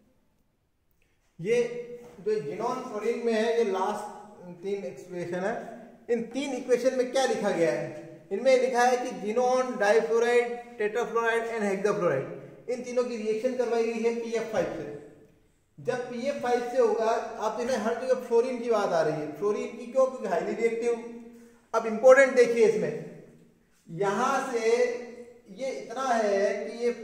ये जो जिनोन फ्लोरीन में है, ये लास्ट तीन इक्वेशन है। इन तीन इक्वेशन में क्या लिखा गया है? इनमें लिखा है कि xenon, difluoride, tetrafluoride and hexafluoride, इन तीनों की रिएक्शन करवाई गई है पी एफ फाइव से। जब पी एफ फाइव से होगा, आप इन्हें हर जगह फ्लोरीन की बात आ रही है। फ्लोरीन की क्यों? क्योंकि हाईली रिएक्टिव। अब इंपॉर्टेंट देखिए, इसमें यहां से ये इतना है कि ये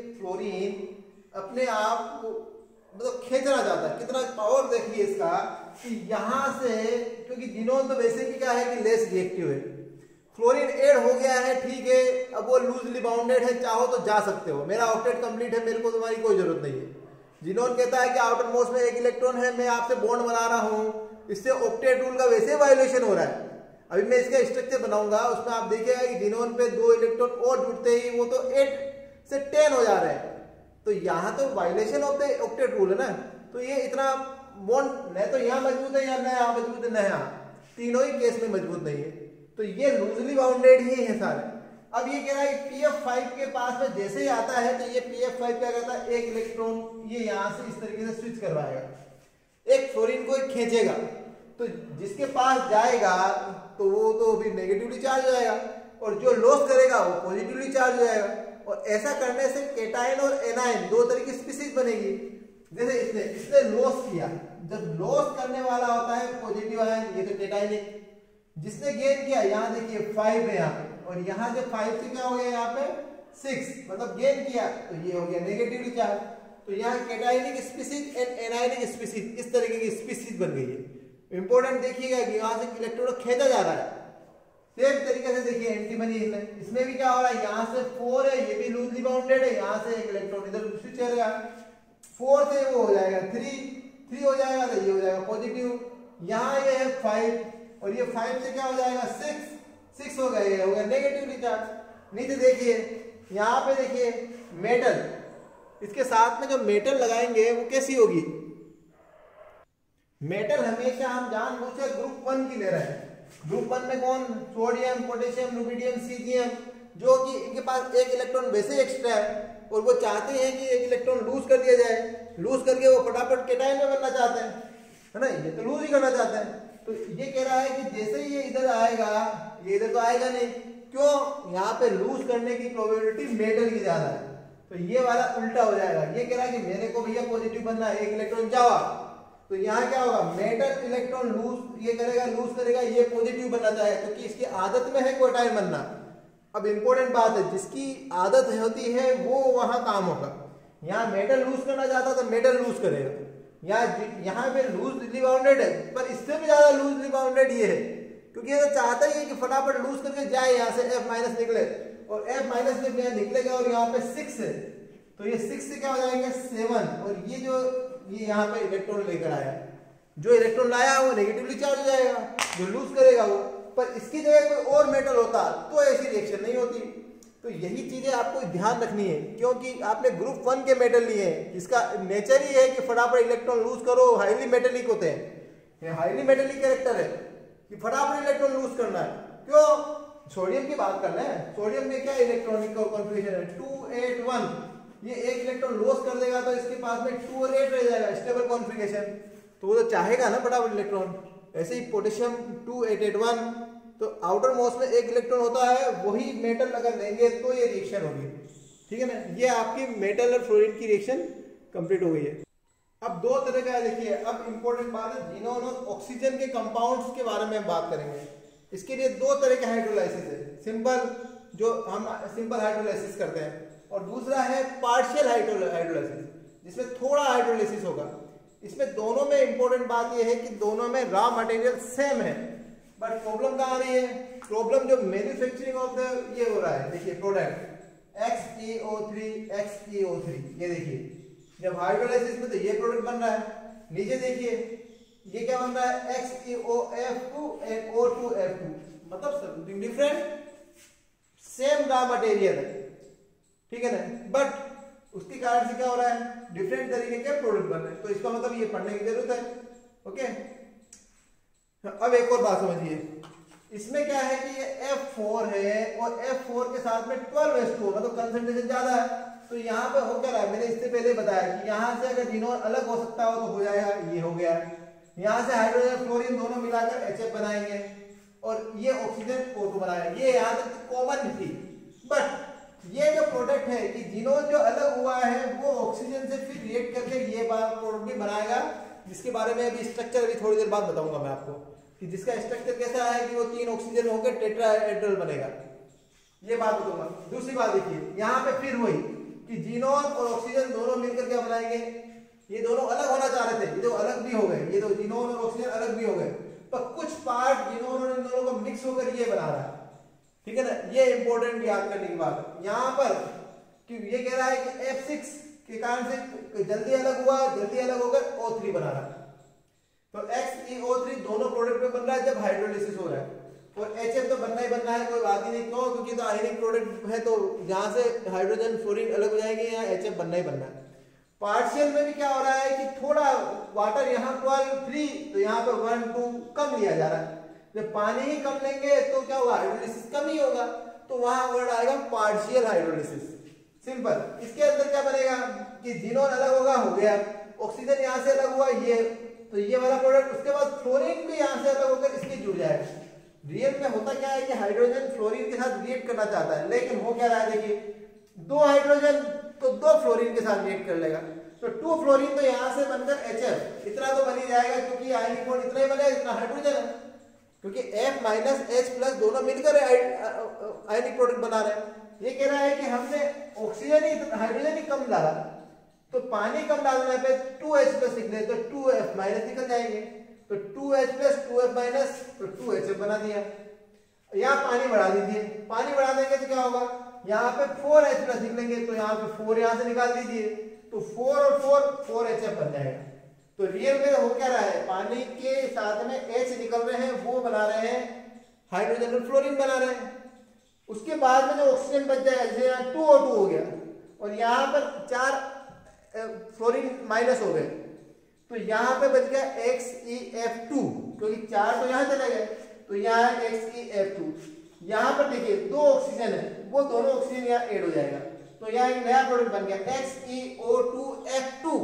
फ्लोरीन अपने आप को मतलब खींचना चाहता है। कितना पावर देखिए इसका कि यहां से, क्योंकि जिनोन तो वैसे भी क्या है कि लेस रिएक्टिव है, फ्लोरीन ऐड हो गया है, ठीक है, अब वो लूजली बाउंडेड है, चाहो तो जा सकते हो, मेरा ऑक्टेट कंप्लीट है, मेरे को तुम्हारी कोई जरूरत नहीं है। जिनोन कहता है कि आउटर मोस्ट में एक इलेक्ट्रॉन है, मैं आपसे बॉन्ड बना रहा हूं, इससे ऑक्टेट रूल का वैसे वायोलेशन हो रहा है। अभी मैं इसका स्ट्रक्चर बनाऊंगा, उसमें आप देखिएगा कि जिनोन पे दो इलेक्ट्रॉन और जुड़ते ही वो तो एट से टेन हो जा रहे हैं, तो यहाँ तो violation of the octet rule है ना। तो ये इतना बॉन्ड न तो यहाँ मजबूत है या न यहाँ मजबूत है, न यहाँ, तीनों ही केस में मजबूत नहीं है, तो ये लूजली बाउंडेड ही है सारे। अब ये कह रहा है पी एफ फाइव के पास में जैसे ही आता है, तो ये पी एफ फाइव क्या करता है, एक इलेक्ट्रॉन ये यहाँ से इस तरीके से स्विच करवाएगा, एक फ्लोरीन को खींचेगा, तो जिसके पास जाएगा तो वो तो भी नेगेटिवली चार्ज हो जाएगा, और जो लॉस करेगा वो पॉजिटिवली चार्ज हो जाएगा। और ऐसा करने से केटायन और एनायन दो तरह की स्पीशीज बनेगी। जैसे इसने इसने लॉस किया, जब लॉस करने वाला होता है पॉजिटिव आयन, ये तो केटायनिक, जिसने गेन किया, यहाँ देखिए फाइव है यहाँ पे, और यहाँ जब फाइव से क्या हो गया, यहाँ पे सिक्स, मतलब गेन किया, तो ये हो गया नेगेटिवली चार्ज। तो यहाँ cationic species and anionic species, इस तरीके की स्पीशीज बन गई है। इंपॉर्टेंट देखिएगा कि यहाँ से इलेक्ट्रॉन खींचा जा रहा है। सेम तरीके से देखिए एंटीमनी, इसमें भी क्या हो रहा है, यहाँ से फोर है, ये भी लूजली बाउंडेड है, यहाँ से एक इलेक्ट्रॉन इधर स्विच करेगा, फोर से वो हो जाएगा थ्री, थ्री हो जाएगा तो ये हो जाएगा पॉजिटिव, यहाँ ये है फाइव, और ये फाइव से क्या हो जाएगा सिक्स, सिक्स हो गया, ये हो गया नेगेटिवली चार्ज। नीचे देखिए, यहाँ पे देखिए मेटल, इसके साथ में जो मेटल लगाएंगे वो कैसी होगी, मेटल हमेशा हम जानबूझकर ग्रुप वन की ले रहे हैं। ग्रुप वन में कौन, सोडियम, पोटेशियम, रुबिडियम, सीजियम, जो कि इनके पास एक इलेक्ट्रॉन वैसे एक्स्ट्रा है और वो चाहते हैं कि एक इलेक्ट्रॉन लूज कर दिया जाए, लूज करके वो फटाफट केटायन में बनना चाहते हैं, है ना, ये तो लूज ही करना चाहते हैं। तो ये कह रहा है कि जैसे ही ये इधर आएगा, ये इधर तो आएगा नहीं, क्यों, यहाँ पे लूज करने की प्रोबेबिलिटी मेटल की ज्यादा है, तो ये वाला उल्टा हो जाएगा। ये कह रहा है कि मेरे को भैया पॉजिटिव बनना है, एक इलेक्ट्रॉन जावा, तो यहाँ क्या होगा, मेटल इलेक्ट्रॉन लूज ये करेगा, लूज करेगा, ये पॉजिटिव बनना चाहे क्योंकि इसकी आदत में है क्वार्टाइल बनना। अब इंपॉर्टेंट बात है, जिसकी आदत होती है वो वहां काम होगा। यहाँ मेटल लूज करना चाहता तो मेटल लूज करेगा, यहाँ यहाँ पे लूजली बाउंडेड है, पर इससे भी ज्यादा लूजली बाउंडेड ये है क्योंकि ये तो चाहता ही है कि फटाफट लूज करके जाए, यहाँ से F माइनस निकले, और F माइनस जब यहाँ निकलेगा और यहाँ पे सिक्स है तो ये सिक्स से क्या हो जाएंगे सेवन, और ये जो ये यहाँ पे इलेक्ट्रॉन लेकर आया, जो इलेक्ट्रॉन लाया वो नेगेटिवली चार्ज हो जाएगा, जो लूज करेगा वो। पर इसकी जगह कोई और मेटल होता तो ऐसी रिएक्शन नहीं होती। तो यही चीजें आपको ध्यान रखनी है क्योंकि आपने ग्रुप वन के मेटल लिए हैं, इसका नेचर ही है कि फटाफट इलेक्ट्रॉन लूज करो, हाईली मेटेलिक होते हैं, ये हाईली मेटेलिक कैरेक्टर है कि फटाफट इलेक्ट्रॉन लूज करना है। क्यों, सोडियम की बात कर रहे हैं, सोडियम में क्या इलेक्ट्रॉनिक कॉन्फ़िगरेशन है टू एट वन, ये एक इलेक्ट्रॉन लॉस कर देगा तो इसके पास में टू और एट रह जाएगा स्टेबल कॉन्फ़िगरेशन, तो वो तो चाहेगा ना फटाफट इलेक्ट्रॉन। ऐसे ही potassium two eight eight one, तो आउटर मोस्ट में एक इलेक्ट्रॉन होता है, वही मेटल अगर लेंगे तो ये रिएक्शन होगी, ठीक है ना। ये आपकी मेटल और फ्लोरीन की रिएक्शन कंप्लीट हो गई है। अब दो तरह का देखिए, अब इंपॉर्टेंट बात है जिनोन और ऑक्सीजन के कंपाउंड्स के बारे में हम बात करेंगे। इसके लिए दो तरह के हाइड्रोलाइसिस है, सिंपल जो हम सिंपल हाइड्रोलाइसिस करते हैं, और दूसरा है पार्शियल हाइड्रोलाइसिस जिसमें थोड़ा हाइड्रोलाइसिस होगा। इसमें दोनों में इंपॉर्टेंट बात यह है कि दोनों में रॉ मटेरियल सेम है, बट प्रॉब्लम कहाँ आ रही है, प्रॉब्लम जो मैन्युफैक्चरिंग ऑफ द ये हो रहा है। देखिए product X E O three X E O three, ये देखिए जब हाइड्रोलाइसिस में तो ये प्रोडक्ट बन रहा है, नीचे देखिए ये क्या बन रहा है X E O F two and O two F two, मतलब something different, same raw material है, ठीक है ना, बट उसके कारण से क्या हो रहा है डिफरेंट तरीके के प्रोडक्ट बन रहे हैं। तो इसका मतलब ये पढ़ने की जरूरत है। ओके, अब एक और बात समझिए, इसमें क्या है कि ये एफ फोर है और एफ फोर के साथ में ट्वेल्व एस टू मतलब कंसंट्रेशन ज्यादा है, तो यहाँ पे हो क्या रहा है, मैंने इससे पहले बताया कि यहाँ से अगर जिनोन अलग हो सकता हो तो हो जाएगा, ये हो गया है। यहाँ से हाइड्रोजन फ्लोरीन दोनों मिलाकर एच एफ बनाएंगे और ये ऑक्सीजन ओ टू बनाएगा, ये यहाँ तक कॉमन थी। बट ये जो प्रोडक्ट है कि जिनोन जो अलग हुआ है वो ऑक्सीजन से फिर रिएक्ट करके ये प्रोडक्ट भी बनाएगा, जिसके बारे में अभी स्ट्रक्चर अभी थोड़ी देर बाद बताऊंगा मैं आपको कि जिसका स्ट्रक्चर कैसा है कि वो तीन ऑक्सीजन होकर टेट्राहेड्रल बनेगा, ये बात बताऊंगा। दूसरी बात देखिए, यहाँ पे फिर वही कि जिनोन और ऑक्सीजन दोनों मिलकर क्या बनाएंगे, ये दोनों अलग होना चाह रहे थे, ये तो अलग भी हो गए, ये तो जिनोन और ऑक्सीजन अलग भी हो गए, पर कुछ पार्ट जिनोन और इन दोनों को मिक्स होकर ये बना रहा है, ठीक है ना। ये इंपॉर्टेंट याद करने की बात है यहाँ पर कि ये कह रहा है कि एफ सिक्स के कारण से जल्दी अलग हुआ, जल्दी अलग होकर ओ थ्री बना रहा है। तो एक्स ई ओ थ्री दोनों प्रोडक्ट में बन रहा है जब हाइड्रोलाइसिस हो रहा है, और एच एफ तो बनना ही बनना है, कोई बात ही नहीं। क्यों, क्योंकि तो आयनिक प्रोडक्ट है, तो जहां से हाइड्रोजन फ्लोरीन अलग हो जाएंगे यहाँ एच एफ बनना ही बनना है। पार्शियल में भी क्या हो रहा है कि थोड़ा वाटर यहाँ ट्वेल्व थ्री, तो यहाँ पे वन टू कम लिया जा रहा है। जब पानी ही कम लेंगे तो क्या होगा, हाइड्रोलाइसिस कम ही होगा, तो वहां वर्ड आएगा पार्शियल हाइड्रोलाइसिस। सिंपल, इसके अंदर क्या बनेगा कि जिनोन अलग होगा, हो गया, ऑक्सीजन यहाँ से अलग हुआ, ये तो ये वाला प्रोडक्ट, उसके बाद फ्लोरीन भी यहाँ से अलग होकर इसके जुड़ जाएगा। रियल में होता क्या है कि हाइड्रोजन फ्लोरीन के साथ रिएक्ट करना चाहता है, लेकिन हो क्या रहा है, देखिए दो हाइड्रोजन तो दो फ्लोरीन के साथ रिएक्ट कर लेगा, तो टू फ्लोरीन तो यहाँ से बनकर एच एफ, इतना तो बन ही जाएगा क्योंकि आयनिक बॉन्ड इतना ही बनेगा जितना हाइड्रोजन है, क्योंकि F माइनस H प्लस दोनों मिलकर आयनिक प्रोडक्ट बना रहे हैं। ये कह रहा है कि हमने ऑक्सीजन ही हाइड्रोजन ही कम डाला, तो पानी कम डालने पे टू एच प्लस निकले तो टू एफ माइनस निकल जाएंगे, तो two H plus two F minus तो टू एच एफ बना दिया। यहाँ पानी बढ़ा दीजिए, पानी बढ़ा देंगे तो क्या होगा, यहाँ पे फोर एच प्लस निकलेंगे, तो यहाँ पे फोर यहाँ से निकाल दीजिए, तो फोर और फोर फोर एच एफ बन जाएगा। तो रियल में हो क्या रहा है, पानी के साथ में H निकल रहे हैं, वो बना रहे हैं हाइड्रोजन और फ्लोरीन बना रहे हैं। उसके बाद में जो ऑक्सीजन बच जाएगा, जैसे यहाँ टू ओ टू हो गया और यहाँ पर चार फ्लोरीन माइनस हो गए, तो यहाँ पे बच गया एक्स ई एफ टू, क्योंकि चार तो यहाँ चले गए, तो यहाँ एक्स ई एफ टू। यहाँ पर देखिए दो ऑक्सीजन है, वो दोनों ऑक्सीजन यहाँ ऐड हो जाएगा, तो यहाँ एक नया प्रोडक्ट बन गया X E O two F two.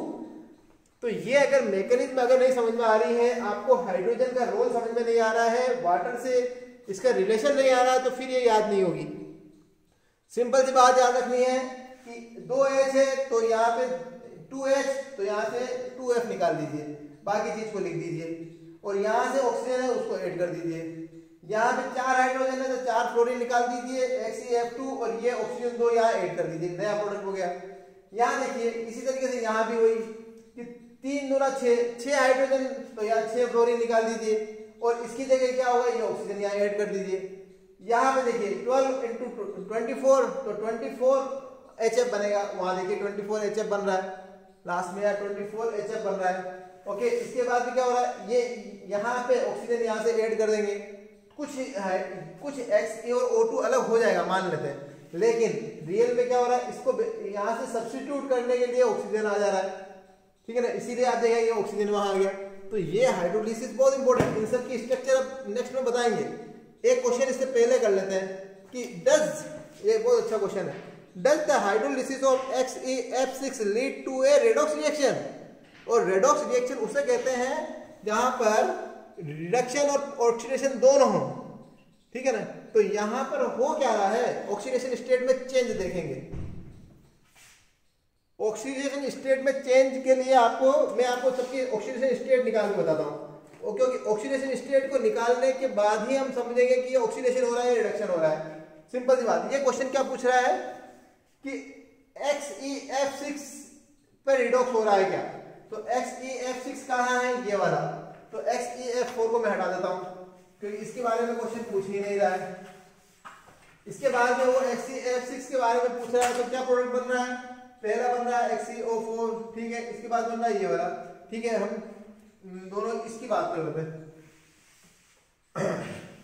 तो ये अगर मैकेनिज्म अगर नहीं समझ में आ रही है, आपको हाइड्रोजन का रोल समझ में नहीं आ रहा है, वाटर से इसका रिलेशन नहीं आ रहा है, तो फिर ये याद नहीं होगी। सिंपल सी बात याद रखनी है कि दो एच है तो यहाँ पे टू एच, तो यहाँ से टू एफ निकाल दीजिए, बाकी चीज को लिख दीजिए और यहाँ से ऑक्सीजन है उसको ऐड कर दीजिए। यहाँ पे चार हाइड्रोजन है तो चार फ्लोरीन निकाल दीजिए एक्स ई एफ टू और ये ऑक्सीजन दो यहाँ ऐड कर दीजिए, नया प्रोडक्ट हो गया। यहाँ देखिए इसी तरीके से यहाँ भी वही कि तीन दूना छः छः हाइड्रोजन तो यहाँ छः फ्लोरीन निकाल दीजिए और इसकी जगह क्या होगा ये ऑक्सीजन यहाँ ऐड कर दीजिए। यहाँ पे देखिए ट्वेल्व इंटू ट्वेंटी फोर तो ट्वेंटी फोर एच एफ बनेगा, वहां देखिए ट्वेंटी फोर एच एफ बन रहा है, लास्ट में यहाँ ट्वेंटी फोर एच एफ बन रहा है। ओके, इसके बाद भी क्या हो रहा है ये यहाँ पे ऑक्सीजन यहाँ से ऐड कर देंगे, कुछ है कुछ एक्स ए और ओ टू अलग हो जाएगा मान लेते हैं, लेकिन रियल में क्या हो रहा है इसको यहाँ से सब्स्टिट्यूट करने के लिए ऑक्सीजन आ जा रहा है, ठीक है ना, इसीलिए आप देखेंगे ऑक्सीजन वहां आ गया। तो ये हाइड्रोलिसिस बहुत इंपॉर्टेंट, इन सब की स्ट्रक्चर अब नेक्स्ट में बताएंगे। एक क्वेश्चन इससे पहले कर लेते हैं कि डज, ये बहुत अच्छा क्वेश्चन है, does the hydrolysis of X E F six lead to a redox reaction. और रेडॉक्स रिएक्शन उसे कहते हैं जहां पर रिडक्शन और ऑक्सीडेशन दोनों हो, ठीक है ना। तो यहां पर हो क्या रहा है, ऑक्सीडेशन स्टेट में चेंज देखेंगे। ऑक्सीडेशन स्टेट में चेंज के लिए आपको मैं आपको सबकी ऑक्सीडेशन स्टेट निकाल के बताता हूं, क्योंकि ऑक्सीडेशन स्टेट को निकालने के बाद ही हम समझेंगे कि ऑक्सीडेशन हो रहा है या रिडक्शन हो रहा है। सिंपल सी बात। ये क्वेश्चन क्या पूछ रहा है कि एक्स ई एफ सिक्स पर रिडॉक्स हो रहा है क्या, तो एक्स ई एफ सिक्स कहाँ है, ये वाला, तो एक्स ई एफ फोर को मैं हटा देता हूं क्योंकि इसके बारे में क्वेश्चन पूछ ही नहीं रहा है। इसके बाद में वो एक्स ई एफ सिक्स के बारे में पूछ रहा है, तो क्या प्रोडक्ट बन रहा है, पहला बन रहा है एक्स ई ओ फोर, ठीक है, इसके बाद बन रहा है ये वाला, ठीक है। हम दोनों इसकी बात कर लेते हैं।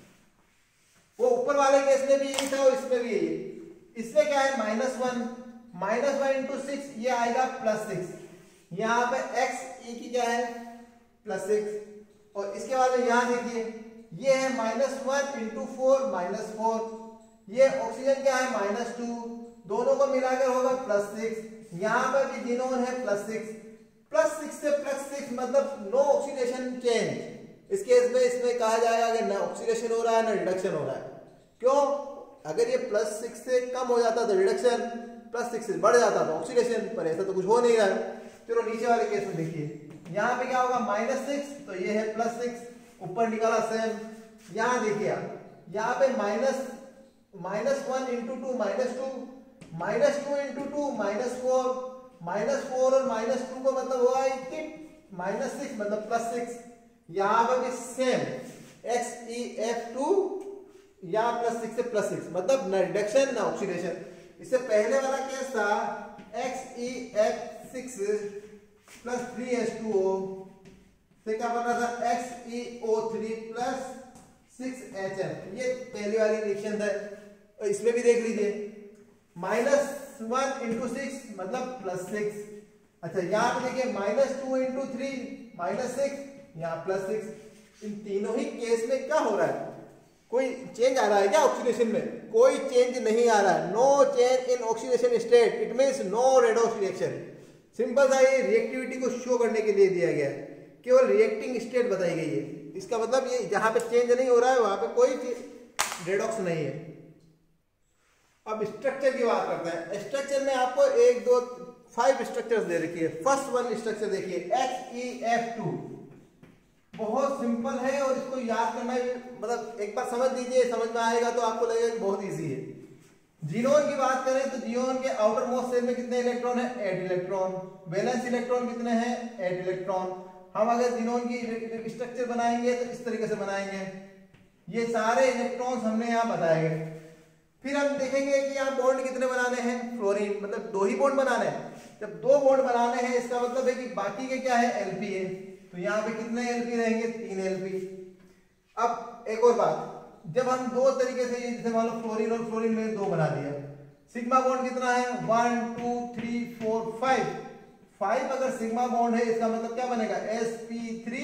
वो ऊपर वाले केस में भी यही था और इसमें भी यही। इसमें क्या है minus one, minus one into six ये आएगा प्लस सिक्स, यहाँ पे एक्स ई की क्या है प्लस सिक्स, और इसके बाद में यहाँ देखिए ये है minus one into four minus four, ये ऑक्सीजन क्या है माइनस टू, दोनों को मिलाकर होगा प्लस सिक्स, यहाँ पर भी जिनोन है प्लस सिक्स, प्लस सिक्स से प्लस सिक्स मतलब नो ऑक्सीडेशन चेंज। इस केस में इसमें कहा जाएगा कि ना ऑक्सीडेशन हो रहा है ना रिडक्शन हो रहा है। क्यों, अगर ये प्लस सिक्स से कम हो जाता तो रिडक्शन, प्लस सिक्स से बढ़ जाता तो ऑक्सीडेशन, पर ऐसा तो कुछ हो नहीं रहा है। चलो नीचे वाले केस में देखिए, यहाँ पे क्या होगा माइनस सिक्स तो ये है प्लस सिक्स, ऊपर निकाला सेम। यहाँ देखिए आप यहाँ पे minus minus one into two minus two, minus two into two minus four, minus four और माइनस टू को मतलब हुआ माइनस सिक्स मतलब प्लस सिक्स। यहाँ पर भी same X E F two यहाँ प्लस सिक्स से प्लस सिक्स मतलब न रिडक्शन ना ऑक्सीडेशन। इससे पहले वाला केस था X E F six plus three H two O से क्या बन रहा था X E O three plus six H F, ये पहली वाली रिएक्शन था। इसमें भी देख लीजिए माइनस वन इंटू सिक्स मतलब प्लस सिक्स। अच्छा यहाँ पे देखिए minus two into three minus six, यहाँ प्लस सिक्स। इन तीनों ही केस में क्या हो रहा है, कोई चेंज आ रहा है क्या ऑक्सीडेशन में, कोई चेंज नहीं आ रहा है। No change in oxidation state, it means no redox reaction. Simple सा ये रिएक्टिविटी को शो करने के लिए दिया गया है, केवल रिएक्टिंग स्टेट बताई गई है। इसका मतलब ये जहां पे चेंज नहीं हो रहा है वहां पे कोई रेडॉक्स नहीं है। अब स्ट्रक्चर की बात करते हैं। स्ट्रक्चर में आपको एक दो फाइव स्ट्रक्चर्स दे रखी है। फर्स्ट वन स्ट्रक्चर देखिए एक्स ई एफ टू, बहुत सिंपल है और इसको याद करना मतलब एक बार समझ लीजिए, समझ में आएगा तो आपको लगेगा कि बहुत इजी है। जिनोन की बात करें तो जिनोन के आउटर मोस्ट शेल में कितने इलेक्ट्रॉन है, एट इलेक्ट्रॉन। वैलेंस इलेक्ट्रॉन कितने हैं, एट इलेक्ट्रॉन। हम अगर जिनोन की स्ट्रक्चर बनाएंगे तो इस तरीके से बनाएंगे, ये सारे इलेक्ट्रॉन्स हमने यहाँ बताए गए। फिर हम देखेंगे कि यहाँ बॉन्ड कितने बनाने हैं, फ्लोरीन मतलब दो ही बॉन्ड बनाने हैं। जब दो बॉन्ड बनाने हैं इसका मतलब है कि बाकी के क्या है एलपी है, तो यहाँ पे कितने एलपी रहेंगे, तीन एलपी। अब एक और बात, जब हम दो तरीके से जैसे मान लो फ्लोरीन और फ्लोरीन में दो बना दिया, सिग्मा बॉन्ड कितना है, one two three four five. Five अगर सिग्मा बॉन्ड है इसका मतलब क्या बनेगा, S P three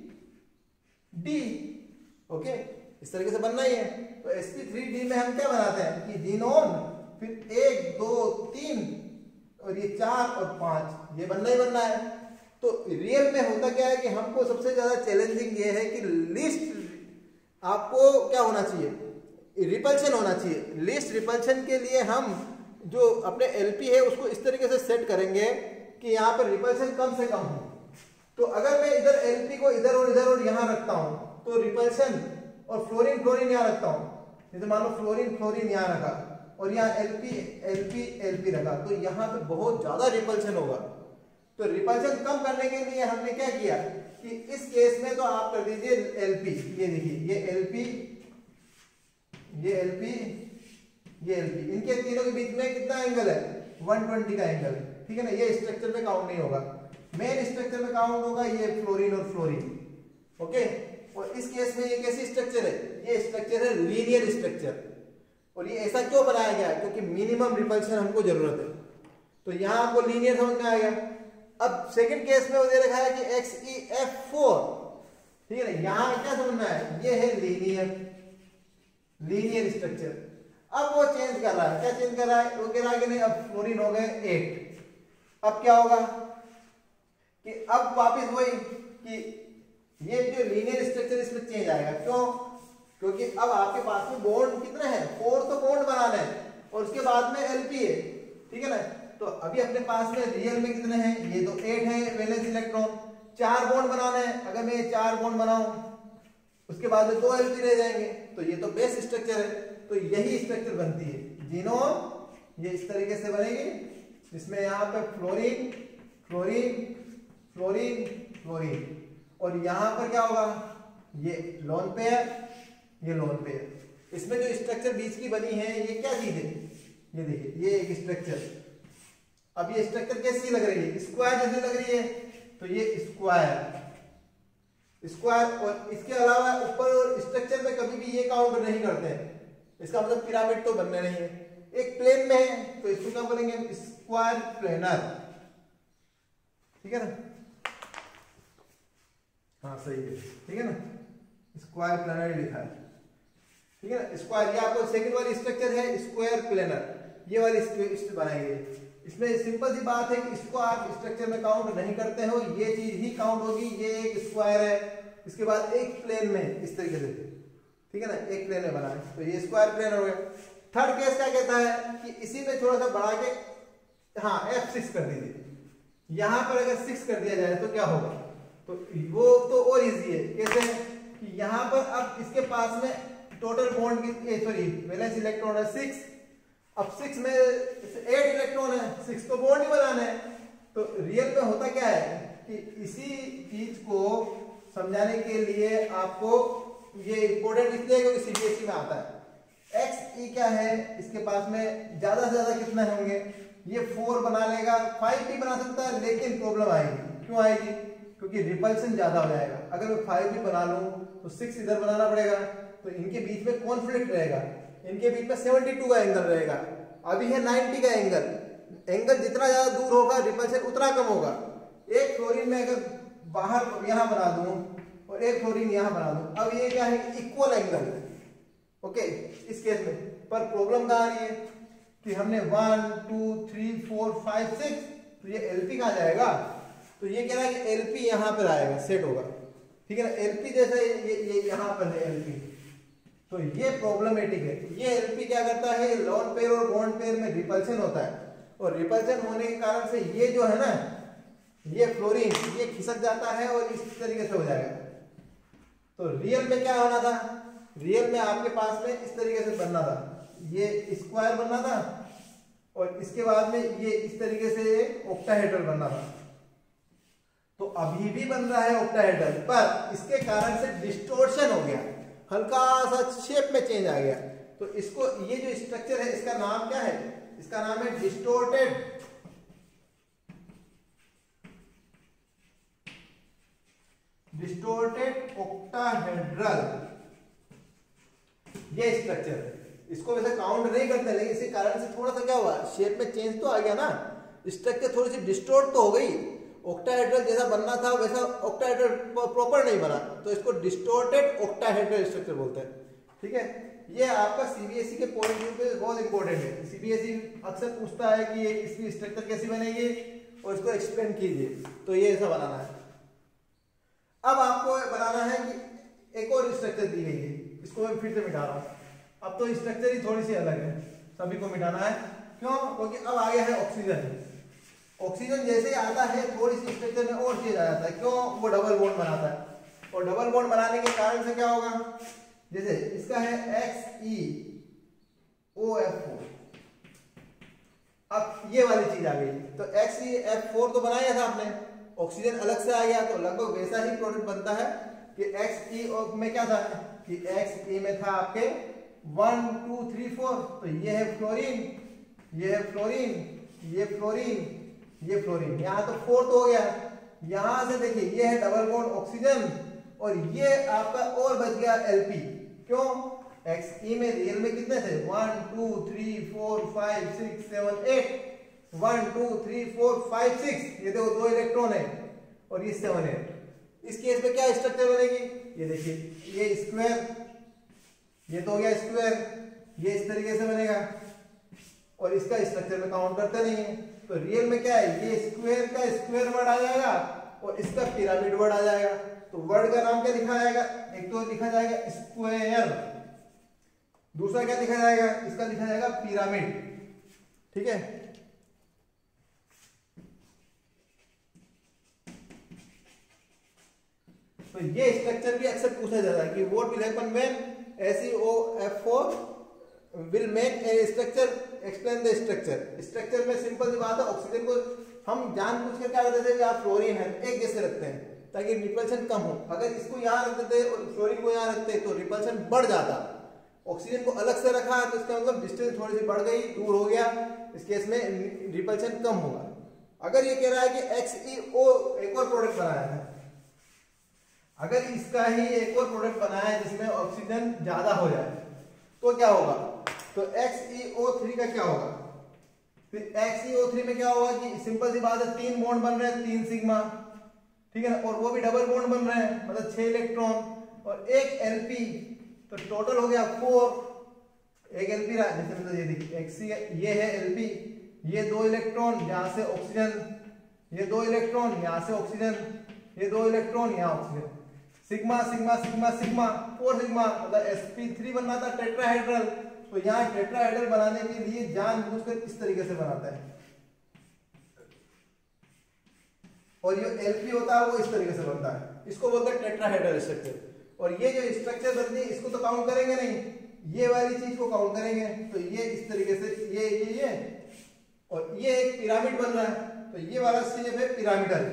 D. Okay, इस तरीके से बनना ही है। तो एस पी थ्री डी में हम क्या बनाते हैं कि जिनोन, फिर एक दो तीन और ये चार और पांच, ये बनना ही बनना है। तो रियल में होता क्या है कि हमको सबसे ज्यादा चैलेंजिंग ये है कि लिस्ट आपको क्या होना चाहिए, रिपल्शन होना चाहिए। लिस्ट रिपल्शन के लिए हम जो अपने एलपी है उसको इस तरीके से सेट करेंगे कि यहाँ पर रिपल्शन कम से कम हो। तो अगर मैं इधर एलपी को इधर और इधर और यहां रखता हूं तो रिपल्शन, और फ्लोरीन फ्लोरीन यहां रखता हूं, जैसे मान लो फ्लोरीन फ्लोरीन यहां रखा और यहाँ एलपी एलपी एलपी रखा, तो यहाँ पे बहुत ज्यादा रिपल्शन होगा। तो रिपल्शन कम करने के लिए हमने क्या किया कि इस केस में तो आप कर दीजिए एलपी, ये देखिए ये एलपी, ये एलपी, ये एलपी, इनके तीनों के बीच में कितना एंगल है, एक सौ बीस का एंगल, ठीक है ना। ये स्ट्रक्चर में काउंट नहीं होगा, मेन स्ट्रक्चर में काउंट होगा ये फ्लोरीन और फ्लोरीन, ओके। और इस केस में ये कैसी स्ट्रक्चर है, ये स्ट्रक्चर है लीनियर स्ट्रक्चर। और ये ऐसा क्यों बनाया गया है, क्योंकि मिनिमम रिपल्शन हमको जरूरत है। तो यहाँ आपको लीनियर समझ में आ गया। अब सेकंड केस में वो दे रखा है कि एक्स ई एफ फोर, ठीक है ना। यहाँ क्या समझना है, ये है लीनियर लीनियर स्ट्रक्चर। अब वो चेंज कर रहा है, क्या चेंज कर रहा है, वो कह रहा है कि नहीं अब फ्लोरीन हो गए एट। अब क्या होगा कि अब वापस वही कि ये जो लीनियर स्ट्रक्चर इसमें चेंज आएगा। क्यों, क्योंकि अब आपके पास में बॉन्ड कितने हैं, फोर तो बॉन्ड बनाना है और उसके बाद में एलपी है, ठीक है ना। तो अभी अपने पास में रियल में कितने हैं, ये तो एट है वैलेंस इलेक्ट्रॉन, चार बॉन्ड बनाना है। अगर मैं ये चार बॉन्ड बनाऊं उसके बाद में दो एलपी रह जाएंगे, तो ये तो बेस स्ट्रक्चर है। तो यही स्ट्रक्चर बनती है जीनोन, ये इस तरीके से बनेगी, जिसमें यहाँ पे फ्लोरीन फ्लोरीन फ्लोरीन फ्लोरीन, और यहाँ पर क्या होगा, ये लोन पेयर, ये लोन पेयर। इसमें जो स्ट्रक्चर बीच की बनी है ये क्या चीज है, ये देखिए ये एक स्ट्रक्चर। अब ये स्ट्रक्चर कैसी लग रही है, स्क्वायर जैसे लग रही है, तो ये स्क्वायर स्क्वायर। और इसके अलावा ऊपर स्ट्रक्चर में कभी भी ये काउंट नहीं करते हैं, इसका मतलब पिरामिड तो बनने नहीं है। एक प्लेन में है तो इसको क्या बोलेंगे, स्क्वायर प्लेनर, ठीक है ना। हाँ सही है, ठीक है ना, स्क्वायर प्लेनर लिखा है, ठीक है ना। स्क्वायर, ये आपको सेकंड वाली स्ट्रक्चर है स्क्वायर प्लेनर, ये वाली बनाएंगे। इसमें सिंपल सी बात है कि इसको आप स्ट्रक्चर में काउंट नहीं करते हो, ये चीज ही काउंट होगी। ये एक स्क्वायर है, इसके बाद एक प्लेन में इस तरीके से, ठीक है ना, एक प्लेन में बना है, तो ये स्क्वायर प्लेन हो गया। थर्ड केस क्या कहता है कि इसी में थोड़ा सा बढ़ा के, हाँ एफ सिक्स कर दीजिए। यहां पर अगर सिक्स कर दिया जाए तो क्या होगा, तो वो तो और इजी है। कैसे कि यहां पर अब इसके पास में टोटल बॉन्ड की सॉरी वैलेंस इलेक्ट्रॉन है सिक्स। अब सिक्स में एट इलेक्ट्रॉन है, सिक्स तो बॉन्ड ही बनाना है। तो रियल में होता क्या है कि इसी चीज को समझाने के लिए आपको ये इंपॉर्टेंट इसलिए क्योंकि सीबीएसई में आता है। एक्स ई क्या है, इसके पास में ज्यादा से ज्यादा कितना होंगे, ये फोर बना लेगा, फाइव भी बना सकता है, लेकिन प्रॉब्लम आएगी। क्यों आएगी, क्योंकि रिपल्शन ज्यादा हो जाएगा। अगर मैं फाइव भी बना लूं तो सिक्स इधर बनाना पड़ेगा, तो इनके बीच में कॉन्फ्लिक्ट रहेगा, इनके बीच में सेवेंटी टू का एंगल रहेगा, अभी है नाइंटी का एंगल। एंगल जितना ज्यादा दूर होगा रिपल्शन उतना कम होगा। एक फ्लोरीन में अगर बाहर यहां बना दूं और एक फ्लोरीन यहां बना दूं, अब ये क्या है, इक्वल एंगल, ओके इस केस में। पर प्रॉब्लम कहां आ रही है कि हमने one two three four five six, तो ये एलपी कहां जाएगा, तो ये कह रहा है कि एलपी यहां पर आएगा, सेट होगा, ठीक है ना। एलपी जैसा ये ये यहां पर है एलपी, तो ये प्रॉब्लमेटिक है। ये एलपी क्या करता है, लोन पेयर और बॉन्ड पेयर में रिपल्शन होता है, और रिपल्शन होने के कारण से ये जो है ना, ये फ्लोरीन ये खिसक जाता है और इस तरीके से हो जाएगा। तो रियल में क्या होना था, रियल में आपके पास में इस तरीके से बनना था, ये स्क्वायर बनना था, और इसके बाद में ये इस तरीके से ऑक्टाहेड्रल बनना था। तो अभी भी बन रहा है ऑक्टाहेड्रल, पर इसके कारण से डिस्टोर्शन हो गया, हल्का सा शेप में चेंज आ गया। तो इसको, ये जो स्ट्रक्चर है इसका नाम क्या है, इसका नाम है डिस्टोर्टेड डिस्टोर्टेड ऑक्टाहेड्रल, ये स्ट्रक्चर है। इसको वैसे काउंट नहीं करते, लेकिन इसी कारण से थोड़ा सा क्या हुआ, शेप में चेंज तो आ गया ना, स्ट्रक्चर थोड़ी सी डिस्टोर्ट तो हो गई। ऑक्टाहेड्रल जैसा बनना था वैसा ऑक्टाहेड्रल प्रॉपर नहीं बना, तो इसको डिस्टोर्टेड ऑक्टाहेड्रल स्ट्रक्चर बोलते हैं, ठीक है। ये आपका सीबीएसई के पॉइंट व्यू पे बहुत इंपॉर्टेंट है। सीबीएसई अक्सर पूछता है कि ये इसकी स्ट्रक्चर कैसी बनेगी और इसको एक्सप्लेन कीजिए, तो ये ऐसा बनाना है। अब आपको बनाना है कि एक और स्ट्रक्चर दी गई है, इसको मैं फिर से मिटा रहा हूं। अब तो स्ट्रक्चर ही थोड़ी सी अलग है, सभी को मिटाना है। क्यों, क्योंकि अब आ गया है ऑक्सीजन। ऑक्सीजन जैसे ही आता है थोड़ी सी स्ट्रक्चर में और चेंज आ जाता है, क्यों? वो डबल बॉन्ड बनाता है, और डबल बॉन्ड बनाने के कारण से क्या होगा, जैसे इसका है X E O F four, अब ये वाली चीज आ गई, तो एक्स ई एफ फोर तो बनाया था आपने, ऑक्सीजन अलग से आ गया, तो लगभग वैसा ही प्रोडक्ट बनता है कि एक्स ई में क्या था कि एक्स ई में था आपके वन टू थ्री फोर, तो ये है फ्लोरीन, ये है फ्लोरीन, ये फ्लोरीन, ये फ्लोरीन, यहाँ तो फोर्थ हो गया। यहां से देखिए ये है डबल बॉन्ड ऑक्सीजन, और ये आपका और बच गया एलपी, क्यों? एक्स ई में रियल में कितने थे, one two three four five six seven eight, one two three four five six, ये देखो दो इलेक्ट्रॉन है, और ये सेवन एट। इस केस में क्या स्ट्रक्चर बनेगी, ये देखिए ये स्क्वायर, ये तो हो गया स्क्वायर, ये इस तरीके से बनेगा, और इसका स्ट्रक्चर में काउंट करते नहीं है, तो रियल में क्या है, ये स्क्वायर का स्क्वायर वर्ड आ जाएगा और इसका पिरामिड वर्ड आ जाएगा। तो वर्ड का नाम क्या लिखा जाएगा, एक तो लिखा जाएगा स्क्वायर, दूसरा क्या लिखा जाएगा, इसका लिखा जाएगा पिरामिड, ठीक है। तो ये स्ट्रक्चर भी अक्सर पूछा जाता है कि what will happen when S E O F four will make a structure, explain the structure. Structure में सिंपल सी बात है, ऑक्सीजन को हम जानबूझ कर क्या करते थे कि आप फ्लोरीन है एक जैसे रखते हैं ताकि रिपल्शन कम हो, अगर इसको यहाँ रख देते और फ्लोरीन को यहाँ रखते तो रिपल्शन बढ़ जाता। ऑक्सीजन को अलग से रखा तो इसका मतलब डिस्टेंस थोड़ी सी बढ़ गई, दूर हो गया, इस केस में रिपल्शन कम होगा। अगर ये कह रहा है कि एक्स ई ओ एक और प्रोडक्ट बनाया है, अगर इसका ही एक और प्रोडक्ट बनाया है जिसमें ऑक्सीजन ज्यादा हो जाए तो क्या होगा, तो एक्स ई ओ थ्री का क्या होगा, फिर एक्स ई ओ थ्री में क्या होगा कि सिंपल सी बात है, तीन बॉन्ड बन रहे हैं, तीन सिग्मा, ठीक है ना, और वो भी डबल बॉन्ड बन रहे हैं, मतलब छह इलेक्ट्रॉन और एक एलपी, तो टोटल हो गया फोर, एक एलपी रहा, जैसे मतलब ये देखिए एक्सी, ये है एलपी, ये दो इलेक्ट्रॉन यहाँ से ऑक्सीजन, ये दो इलेक्ट्रॉन यहाँ से ऑक्सीजन, ये दो इलेक्ट्रॉन यहाँ oxygen, sigma sigma sigma sigma four sigma, मतलब एसपी थ्री बनना था टेट्राहेड्रल, तो यहाँ टेट्राहेड्रल बनाने के लिए जानबूझकर इस तरीके से बनाता है, और ये एलपी होता है वो इस तरीके से बनता है, इसको बोलते हैं टेट्राहेड्रल स्ट्रक्चर। और ये जो स्ट्रक्चर बनती है इसको तो काउंट करेंगे नहीं, ये वाली चीज को काउंट करेंगे, तो ये इस तरीके से ये ये ये और ये एक पिरामिड बन रहा है, तो ये वाला शेप है पिरामिडल।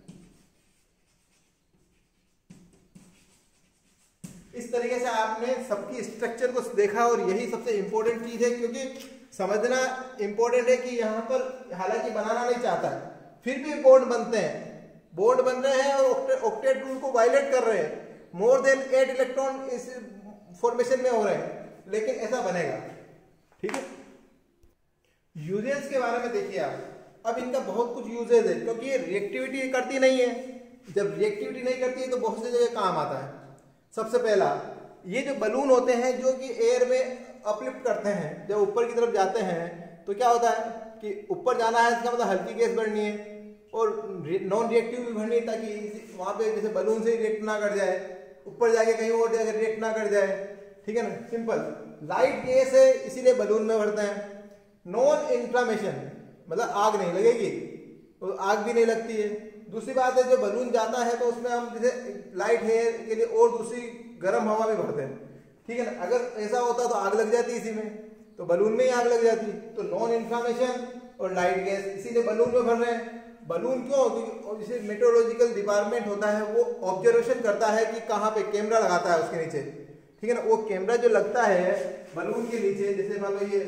इस तरीके से आपने सबकी स्ट्रक्चर को देखा, और यही सबसे इंपॉर्टेंट चीज है, क्योंकि समझना इंपॉर्टेंट है कि यहाँ पर हालांकि बनाना नहीं चाहता है फिर भी बॉन्ड बनते हैं, बॉन्ड बन रहे हैं और ऑक्टेट रूल को वायलेट कर रहे हैं, मोर देन एट इलेक्ट्रॉन इस फॉर्मेशन में हो रहे हैं, लेकिन ऐसा बनेगा, ठीक है। यूजेस के बारे में देखिए आप, अब इनका बहुत कुछ यूजेस है, क्योंकि ये रिएक्टिविटी करती नहीं है, जब रिएक्टिविटी नहीं करती है तो बहुत सी जगह काम आता है। सबसे पहला, ये जो बलून होते हैं जो कि एयर में अपलिफ्ट करते हैं, जब ऊपर की तरफ जाते हैं तो क्या होता है कि ऊपर जाना है, इसका मतलब हल्की गैस बढ़नी है और नॉन रिएक्टिव भी बढ़नी है, ताकि वहां पे जैसे बलून से रिएक्ट ना कर जाए, ऊपर जाके कहीं और जगह रिएक्ट ना कर जाए, ठीक है ना, सिंपल। लाइट गैस है इसीलिए बलून में भरते हैं। नॉन इन्फ्लामेशन मतलब आग नहीं लगेगी, तो आग भी नहीं लगती है। दूसरी बात है, जो बलून जाता है तो उसमें हम जैसे लाइट हेयर के लिए और दूसरी गर्म हवा भी भरते हैं, ठीक है ना, अगर ऐसा होता तो आग लग जाती इसी में, तो बलून में ही आग लग जाती। तो नॉन इन्फ्लामेशन और लाइट गैस, इसीलिए बलून में भर रहे हैं। बलून क्यों, क्योंकि जैसे मेट्रोलॉजिकल डिपार्टमेंट होता है वो ऑब्जर्वेशन करता है कि कहाँ पे कैमरा लगाता है उसके नीचे, ठीक है ना, वो कैमरा जो लगता है बलून के नीचे, जैसे मान लो ये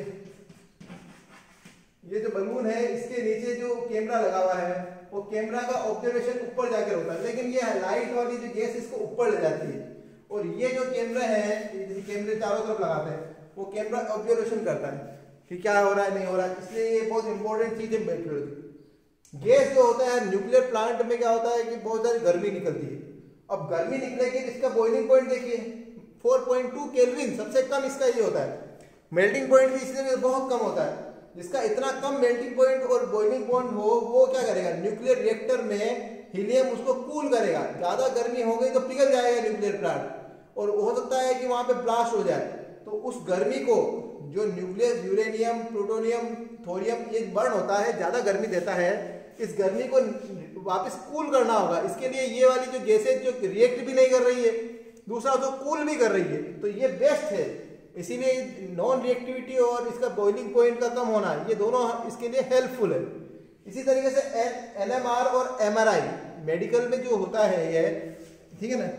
ये जो बलून है इसके नीचे जो कैमरा लगा हुआ है वो कैमरा का ऑब्जर्वेशन ऊपर जाकर होता है, लेकिन ये लाइट वाली जो गैस इसको ऊपर ले जाती है, और ये जो कैमरा है, जैसे कैमरे चारों तरफ लगाते हैं, वो कैमरा ऑब्जर्वेशन करता है कि क्या हो रहा है नहीं हो रहा है, इसलिए ये बहुत इंपॉर्टेंट चीज है मेट्रोलॉजी। गैस जो होता है न्यूक्लियर प्लांट में क्या होता है कि बहुत सारी गर्मी निकलती है। अब गर्मी निकलेगी, इसका बॉइलिंग पॉइंट देखिए फोर पॉइंट टू केल्विन, सबसे कम इसका ये होता है। मेल्टिंग पॉइंट भी इससे बहुत कम होता है। जिसका इतना कम मेल्टिंग पॉइंट और बॉइलिंग पॉइंट हो, वो क्या करेगा, न्यूक्लियर रिएक्टर में हीलियम उसको कूल करेगा। ज्यादा गर्मी हो गई तो पिघल जाएगा न्यूक्लियर प्लांट, और हो सकता है कि वहां पे ब्लास्ट हो जाए। तो उस गर्मी को जो न्यूक्लियस यूरेनियम प्लूटोनियम थोरियम ये बर्न होता है, ज़्यादा गर्मी देता है, इस गर्मी को वापस कूल करना होगा। इसके लिए ये वाली जो गैसेज जो रिएक्ट भी नहीं कर रही है, दूसरा जो कूल भी कर रही है, तो ये बेस्ट है। इसीलिए नॉन रिएक्टिविटी और इसका बॉइलिंग पॉइंट का कम होना, ये दोनों इसके लिए हेल्पफुल है। इसी तरीके से एन एम आर और एम आर आई मेडिकल में जो होता है ये, ठीक है ना,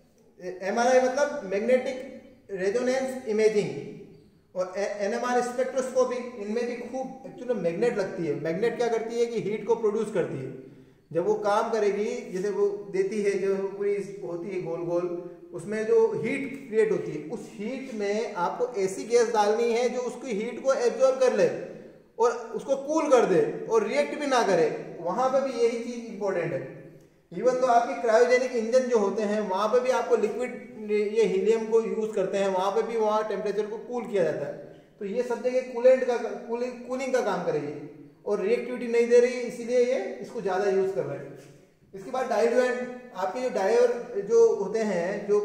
एम आर आई मतलब मैग्नेटिक रेजोनेंस इमेजिंग और एन एम आर स्पेक्ट्रोस्कोपी, इनमें भी खूब एक्चुअली मैग्नेट लगती है। मैग्नेट क्या करती है कि हीट को प्रोड्यूस करती है। जब वो काम करेगी, जैसे वो देती है जो पूरी होती है गोल गोल, उसमें जो हीट क्रिएट होती है, उस हीट में आपको ऐसी गैस डालनी है जो उसकी हीट को एब्जॉर्ब कर ले और उसको कूल कर दे और रिएक्ट भी ना करे। वहां पे भी यही चीज इंपॉर्टेंट है। इवन तो आपके क्रायोजेनिक इंजन जो होते हैं वहां पे भी आपको लिक्विड ये हीलियम को यूज करते हैं, वहां पे भी वहां टेम्परेचर को कूल किया जाता है। तो ये सब जगह कूलेंट का कूलिंग कूलिंग का काम करेगी और रिएक्टिविटी नहीं दे रही है, इसीलिए ये इसको ज्यादा यूज कर रहे हैं। इसके बाद डाइल्यूएंट, आपके जो डाइवर जो होते हैं, जो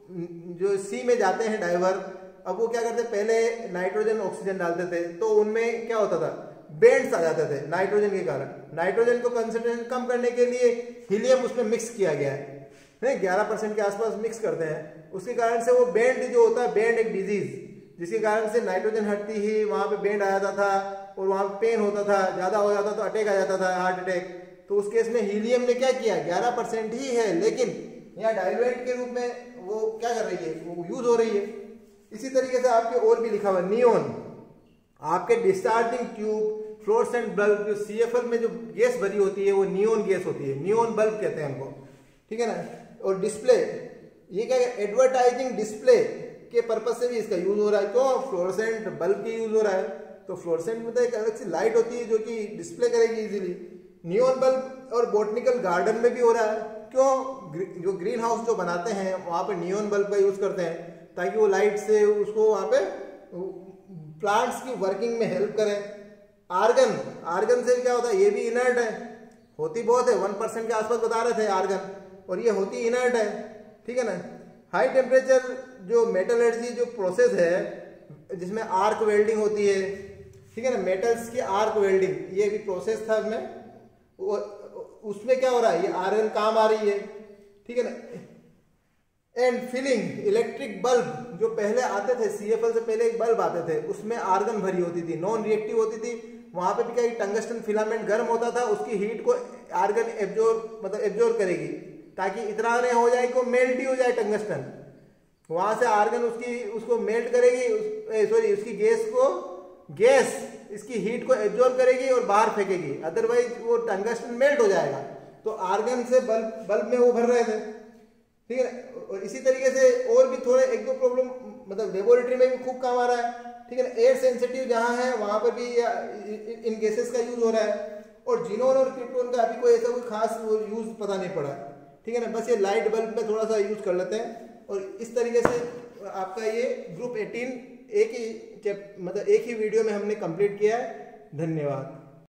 जो सी में जाते हैं डाइवर, अब वो क्या करते, पहले नाइट्रोजन ऑक्सीजन डालते थे तो उनमें क्या होता था, बेंड्स आ जाते थे नाइट्रोजन के कारण। नाइट्रोजन को कंसंट्रेशन कम करने के लिए हीलियम उसमें मिक्स किया गया है, ग्यारह परसेंट के आसपास मिक्स करते हैं। उसके कारण से वो बेंड जो होता है, बेंड एक डिजीज जिसके कारण से नाइट्रोजन हटती ही वहां पे बेंड आ जाता था और वहां पे पेन होता था, ज्यादा हो जाता तो अटैक आ जाता था, हार्ट अटैक। तो उस केस में हीलियम ने क्या किया, ग्यारह परसेंट ही है लेकिन यहाँ डाइल्यूएंट के रूप में वो क्या कर रही है, वो यूज हो रही है। इसी तरीके से आपके और भी लिखा हुआ नियोन, आपके डिस्चार्जिंग ट्यूब, फ्लोरेसेंट बल्ब, जो सीएफएल में जो गैस भरी होती है वो नियोन गैस होती है, नियोन बल्ब कहते हैं उनको, ठीक है ना। और डिस्प्ले, ये क्या है, एडवर्टाइजिंग डिस्प्ले के पर्पज से भी इसका यूज हो रहा है। क्यों, फ्लोरेसेंट बल्ब की यूज हो रहा है, तो फ्लोरेसेंट में तो एक अलग सी लाइट होती है जो कि डिस्प्ले करेगी इजीली। नियोन बल्ब और बोटनिकल गार्डन में भी हो रहा है। क्यों, जो ग्रीन हाउस जो बनाते हैं वहां पे नियोन बल्ब का यूज करते हैं ताकि वो लाइट से उसको वहां पे प्लांट्स की वर्किंग में हेल्प करें। आर्गन, आर्गन से क्या होता है, ये भी इनर्ट है, होती बहुत है, वन परसेंट के आसपास बता रहे थे आर्गन, और ये होती इनर्ट है, ठीक है ना। हाई टेम्परेचर जो मेटलर्जी जो प्रोसेस है जिसमें आर्क वेल्डिंग होती है, ठीक है ना, मेटल्स की आर्क वेल्डिंग, ये भी प्रोसेस था उसमें, उसमें क्या हो रहा है, ये आयरन काम आ रही है, ठीक है ना। एंड फिलिंग, इलेक्ट्रिक बल्ब जो पहले आते थे, सीएफएल से पहले एक बल्ब आते थे, उसमें आर्गन भरी होती थी, नॉन रिएक्टिव होती थी। वहां पे भी क्या, टंगस्टन फिलामेंट गर्म होता था, उसकी हीट को आर्गन एब्जॉर्ब मतलब एब्जॉर्ब करेगी ताकि इतना नहीं हो जाए कि मेल्ट ही हो जाए टंगस्टन। वहां से आर्गन उसकी उसको मेल्ट करेगी, उस, सॉरी उसकी गैस को गैस इसकी हीट को एब्जॉर्ब करेगी और बाहर फेंकेगी, अदरवाइज वो टंगस्टन मेल्ट हो जाएगा। तो आर्गन से बल्ब बल्ब में वो भर रहे थे, ठीक है। और इसी तरीके से और भी थोड़े एक दो प्रॉब्लम मतलब लेबोरेटरी में भी खूब काम आ रहा है, ठीक है ना। एयर सेंसिटिव जहां है वहां पर भी इन गैसेस का यूज हो रहा है। और जीनोन और क्रिप्टोन का अभी कोई ऐसा कोई खास यूज पता नहीं पड़ा, ठीक है ना। बस ये लाइट बल्ब में थोड़ा सा यूज कर लेते हैं। और इस तरीके से आपका ये ग्रुप एटीन एक ही मतलब एक ही वीडियो में हमने कंप्लीट किया है। धन्यवाद।